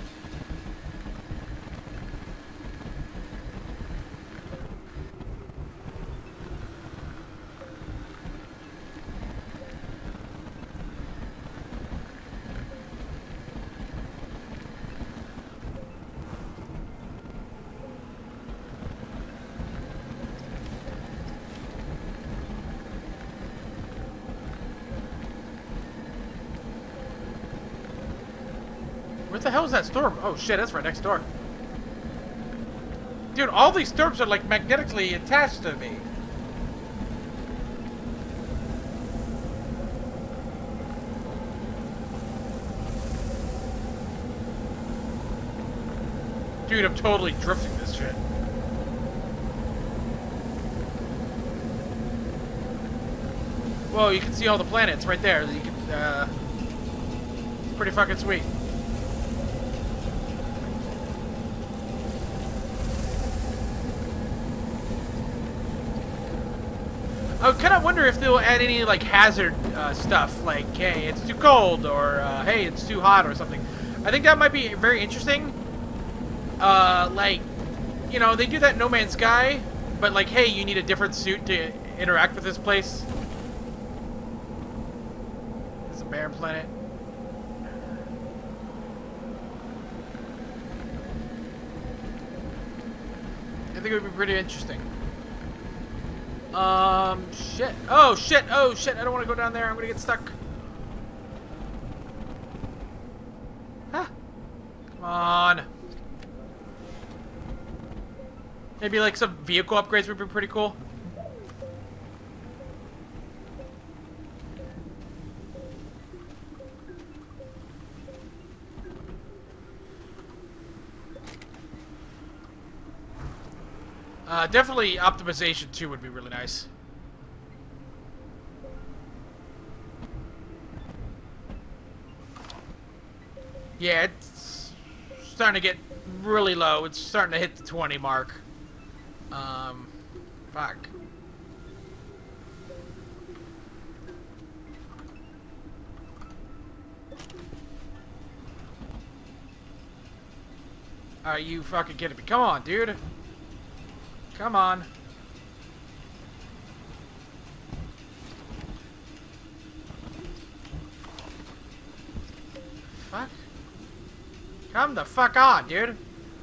What the hell is that storm? Oh shit, that's right next door. Dude, all these storms are like magnetically attached to me. Dude, I'm totally drifting this shit. Whoa, you can see all the planets right there. You can, it's pretty fucking sweet. I kind of wonder if they'll add any, like, hazard stuff, like, hey, it's too cold, or, hey, it's too hot, or something. I think that might be very interesting. Like, you know, they do that in No Man's Sky, but, like, hey, you need a different suit to interact with this place. It's a barren planet. I think it would be pretty interesting. Shit. Oh, shit. Oh, shit. I don't want to go down there. I'm going to get stuck. Ah. Come on. Maybe, like, some vehicle upgrades would be pretty cool. Definitely optimization too would be really nice. Yeah, it's starting to get really low. It's starting to hit the 20 mark. Fuck. Are you fucking kidding me? Come on, dude. Come on. Fuck. Come the fuck on, dude.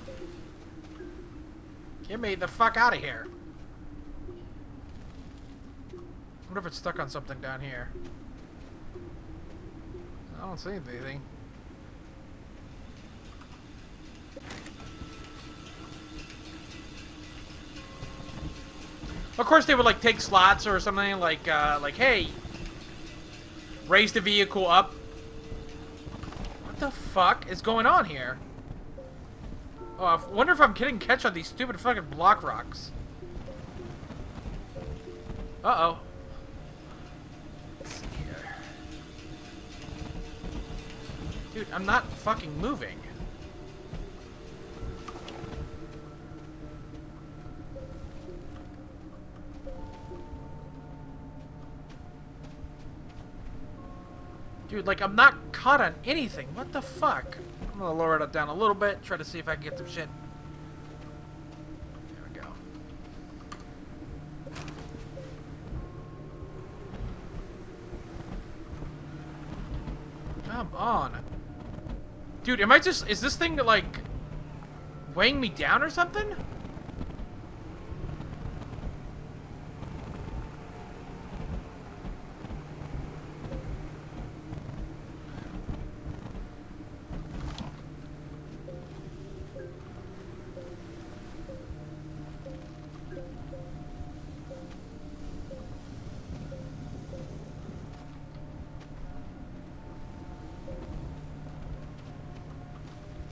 Get me the fuck out of here. I wonder if it's stuck on something down here. I don't see anything. Of course, they would like take slots or something like hey, raise the vehicle up. What the fuck is going on here? Oh, I wonder if I'm getting catch on these stupid fucking block rocks. Uh-oh. Let's see here. Dude, I'm not fucking moving. Dude, like, I'm not caught on anything. What the fuck? I'm gonna lower it down a little bit, try to see if I can get some shit. There we go. Come on. Dude, am I just... Is this thing, like, weighing me down or something?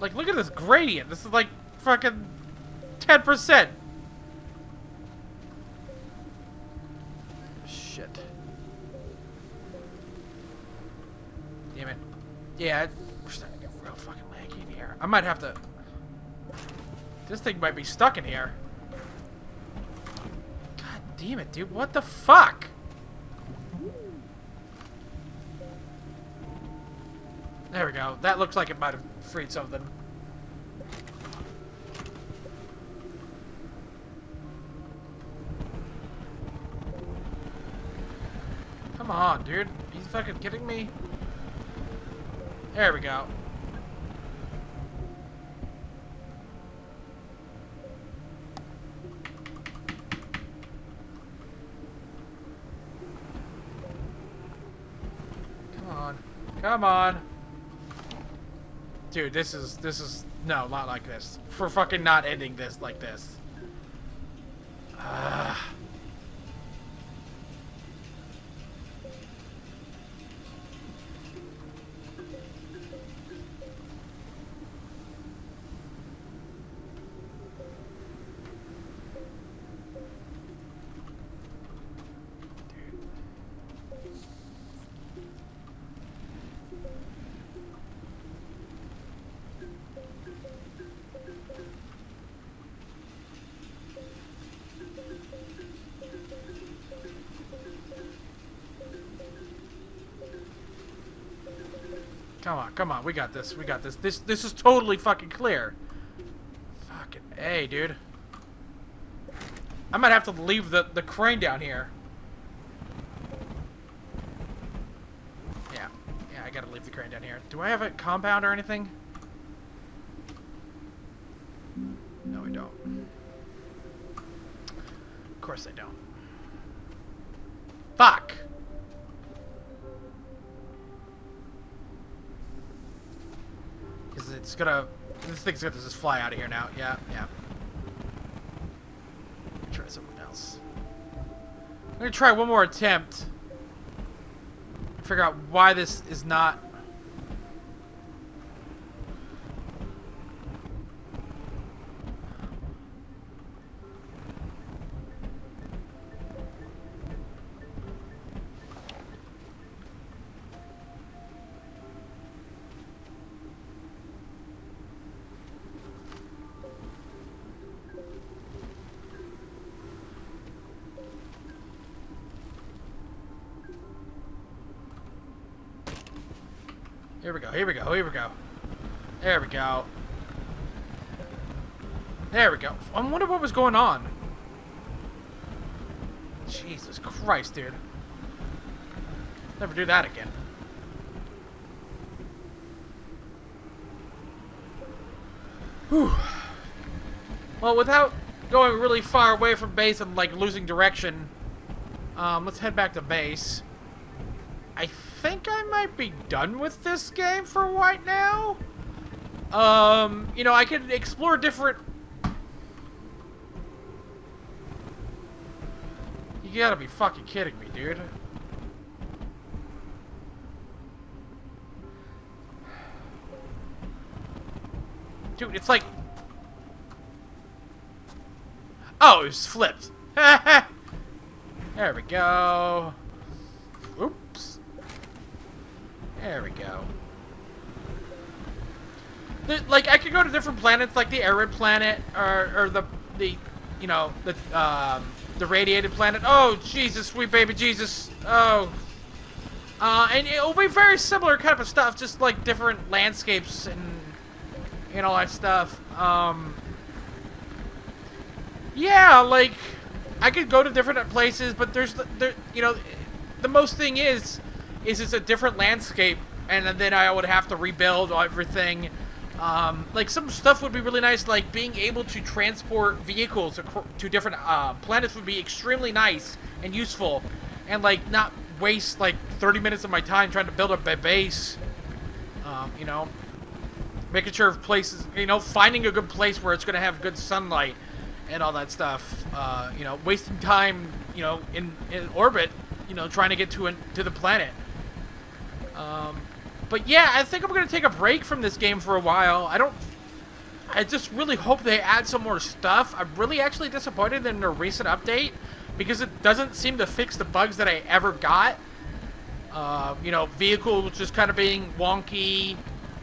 Like, look at this gradient. This is like fucking 10%. Shit. Damn it. Yeah, we're starting to get real fucking laggy in here. I might have to... This thing might be stuck in here. God damn it, dude. What the fuck? There we go. That looks like it might have freed something. Come on, dude. Are you fucking kidding me? There we go. Come on. Come on. Dude, this is no, not like this. For fucking not ending this like this. Come on, come on, we got this, we got this. This is totally fucking clear. Fucking A, dude. I might have to leave the crane down here. Yeah, I gotta leave the crane down here. Do I have a compound or anything? No, I don't. Of course I don't. Fuck! It's gonna... This thing's gonna just fly out of here now. Yeah. Try something else. I'm gonna try one more attempt. Figure out why this is not... Here we go, here we go, here we go. There we go. There we go. I wonder what was going on. Jesus Christ, dude. Never do that again. Whew. Well, without going really far away from base and, like, losing direction, let's head back to base. I think I might be done with this game for right now. You know, I could explore different... You gotta be fucking kidding me, dude. Dude, it's like... Oh, it's flipped. There we go. Oops. There we go. Like, I could go to different planets, like the arid planet, or the you know, the radiated planet. Oh, Jesus, sweet baby Jesus. Oh. And it'll be very similar kind of stuff, just like different landscapes and all that stuff. Yeah, like, I could go to different places, but you know, the most thing is it's a different landscape, and then I would have to rebuild everything. Like, some stuff would be really nice, like being able to transport vehicles to different planets would be extremely nice and useful, and like not waste like 30 minutes of my time trying to build up a base. You know, making sure places, you know, finding a good place where it's going to have good sunlight and all that stuff. You know, wasting time, you know, in orbit, you know, trying to get to the planet. But yeah, I think I'm going to take a break from this game for a while. I don't I just really hope they add some more stuff. I'm really actually disappointed in their recent update because it doesn't seem to fix the bugs that I ever got. You know, vehicles just kind of being wonky.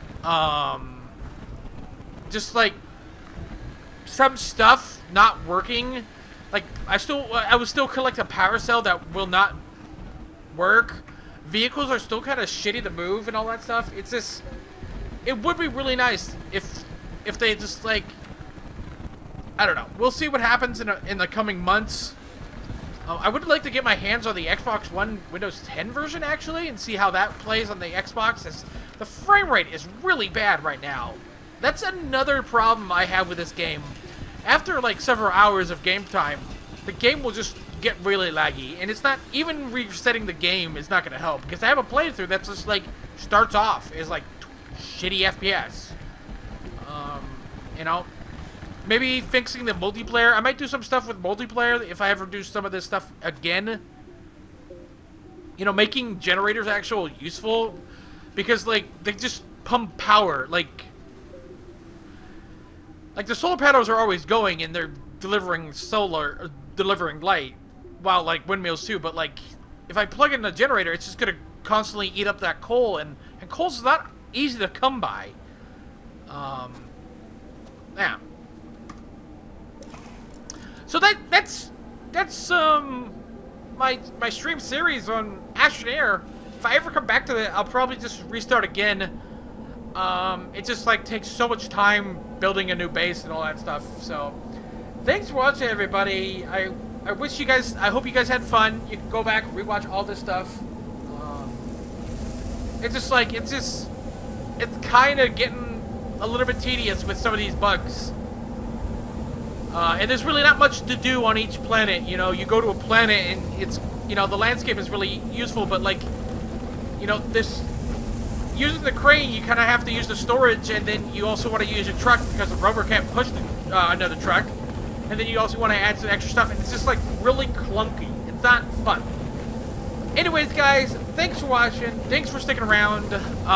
Just like some stuff not working. Like I would still collect a power cell that will not work. Vehicles are still kind of shitty to move and all that stuff. It's just, it would be really nice if they just like, I don't know. We'll see what happens in the coming months. I would like to get my hands on the Xbox One Windows 10 version actually and see how that plays on the Xbox. The frame rate is really bad right now. That's another problem I have with this game. After like several hours of game time, the game will just get really laggy, and it's not even resetting the game is not going to help because I have a playthrough that's just like starts off as like shitty FPS. You know, maybe fixing the multiplayer. I might do some stuff with multiplayer if I ever do some of this stuff again. You know, making generators actually useful because like they just pump power. Like the solar panels are always going and they're delivering delivering light, while like windmills too. But like if I plug in the generator, it's just gonna constantly eat up that coal, and coal's not easy to come by. Yeah. So that's my stream series on Astroneer. If I ever come back to that, I'll probably just restart again. It just like takes so much time building a new base and all that stuff. So thanks for watching, everybody. I wish you guys, I hope you guys had fun. You can go back and rewatch all this stuff. It's just like, it's kind of getting a little bit tedious with some of these bugs. And there's really not much to do on each planet. You know, you go to a planet and it's, you know, the landscape is really useful, but like, you know, using the crane, you kind of have to use the storage, and then you also want to use a truck because the rover can't push another truck. And then you also want to add some extra stuff, and it's just like really clunky. It's not fun. Anyways, guys, thanks for watching. Thanks for sticking around.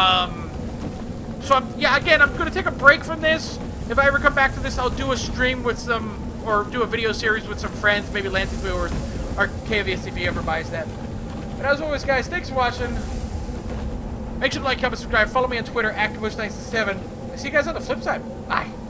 So yeah, again, I'm gonna take a break from this. If I ever come back to this, I'll do a stream with some, or do a video series with some friends, maybe Lancey or Arcavius if he ever buys that. But as always, guys, thanks for watching. Make sure to like, comment, subscribe, follow me on Twitter, Activish97. See you guys on the flip side. Bye.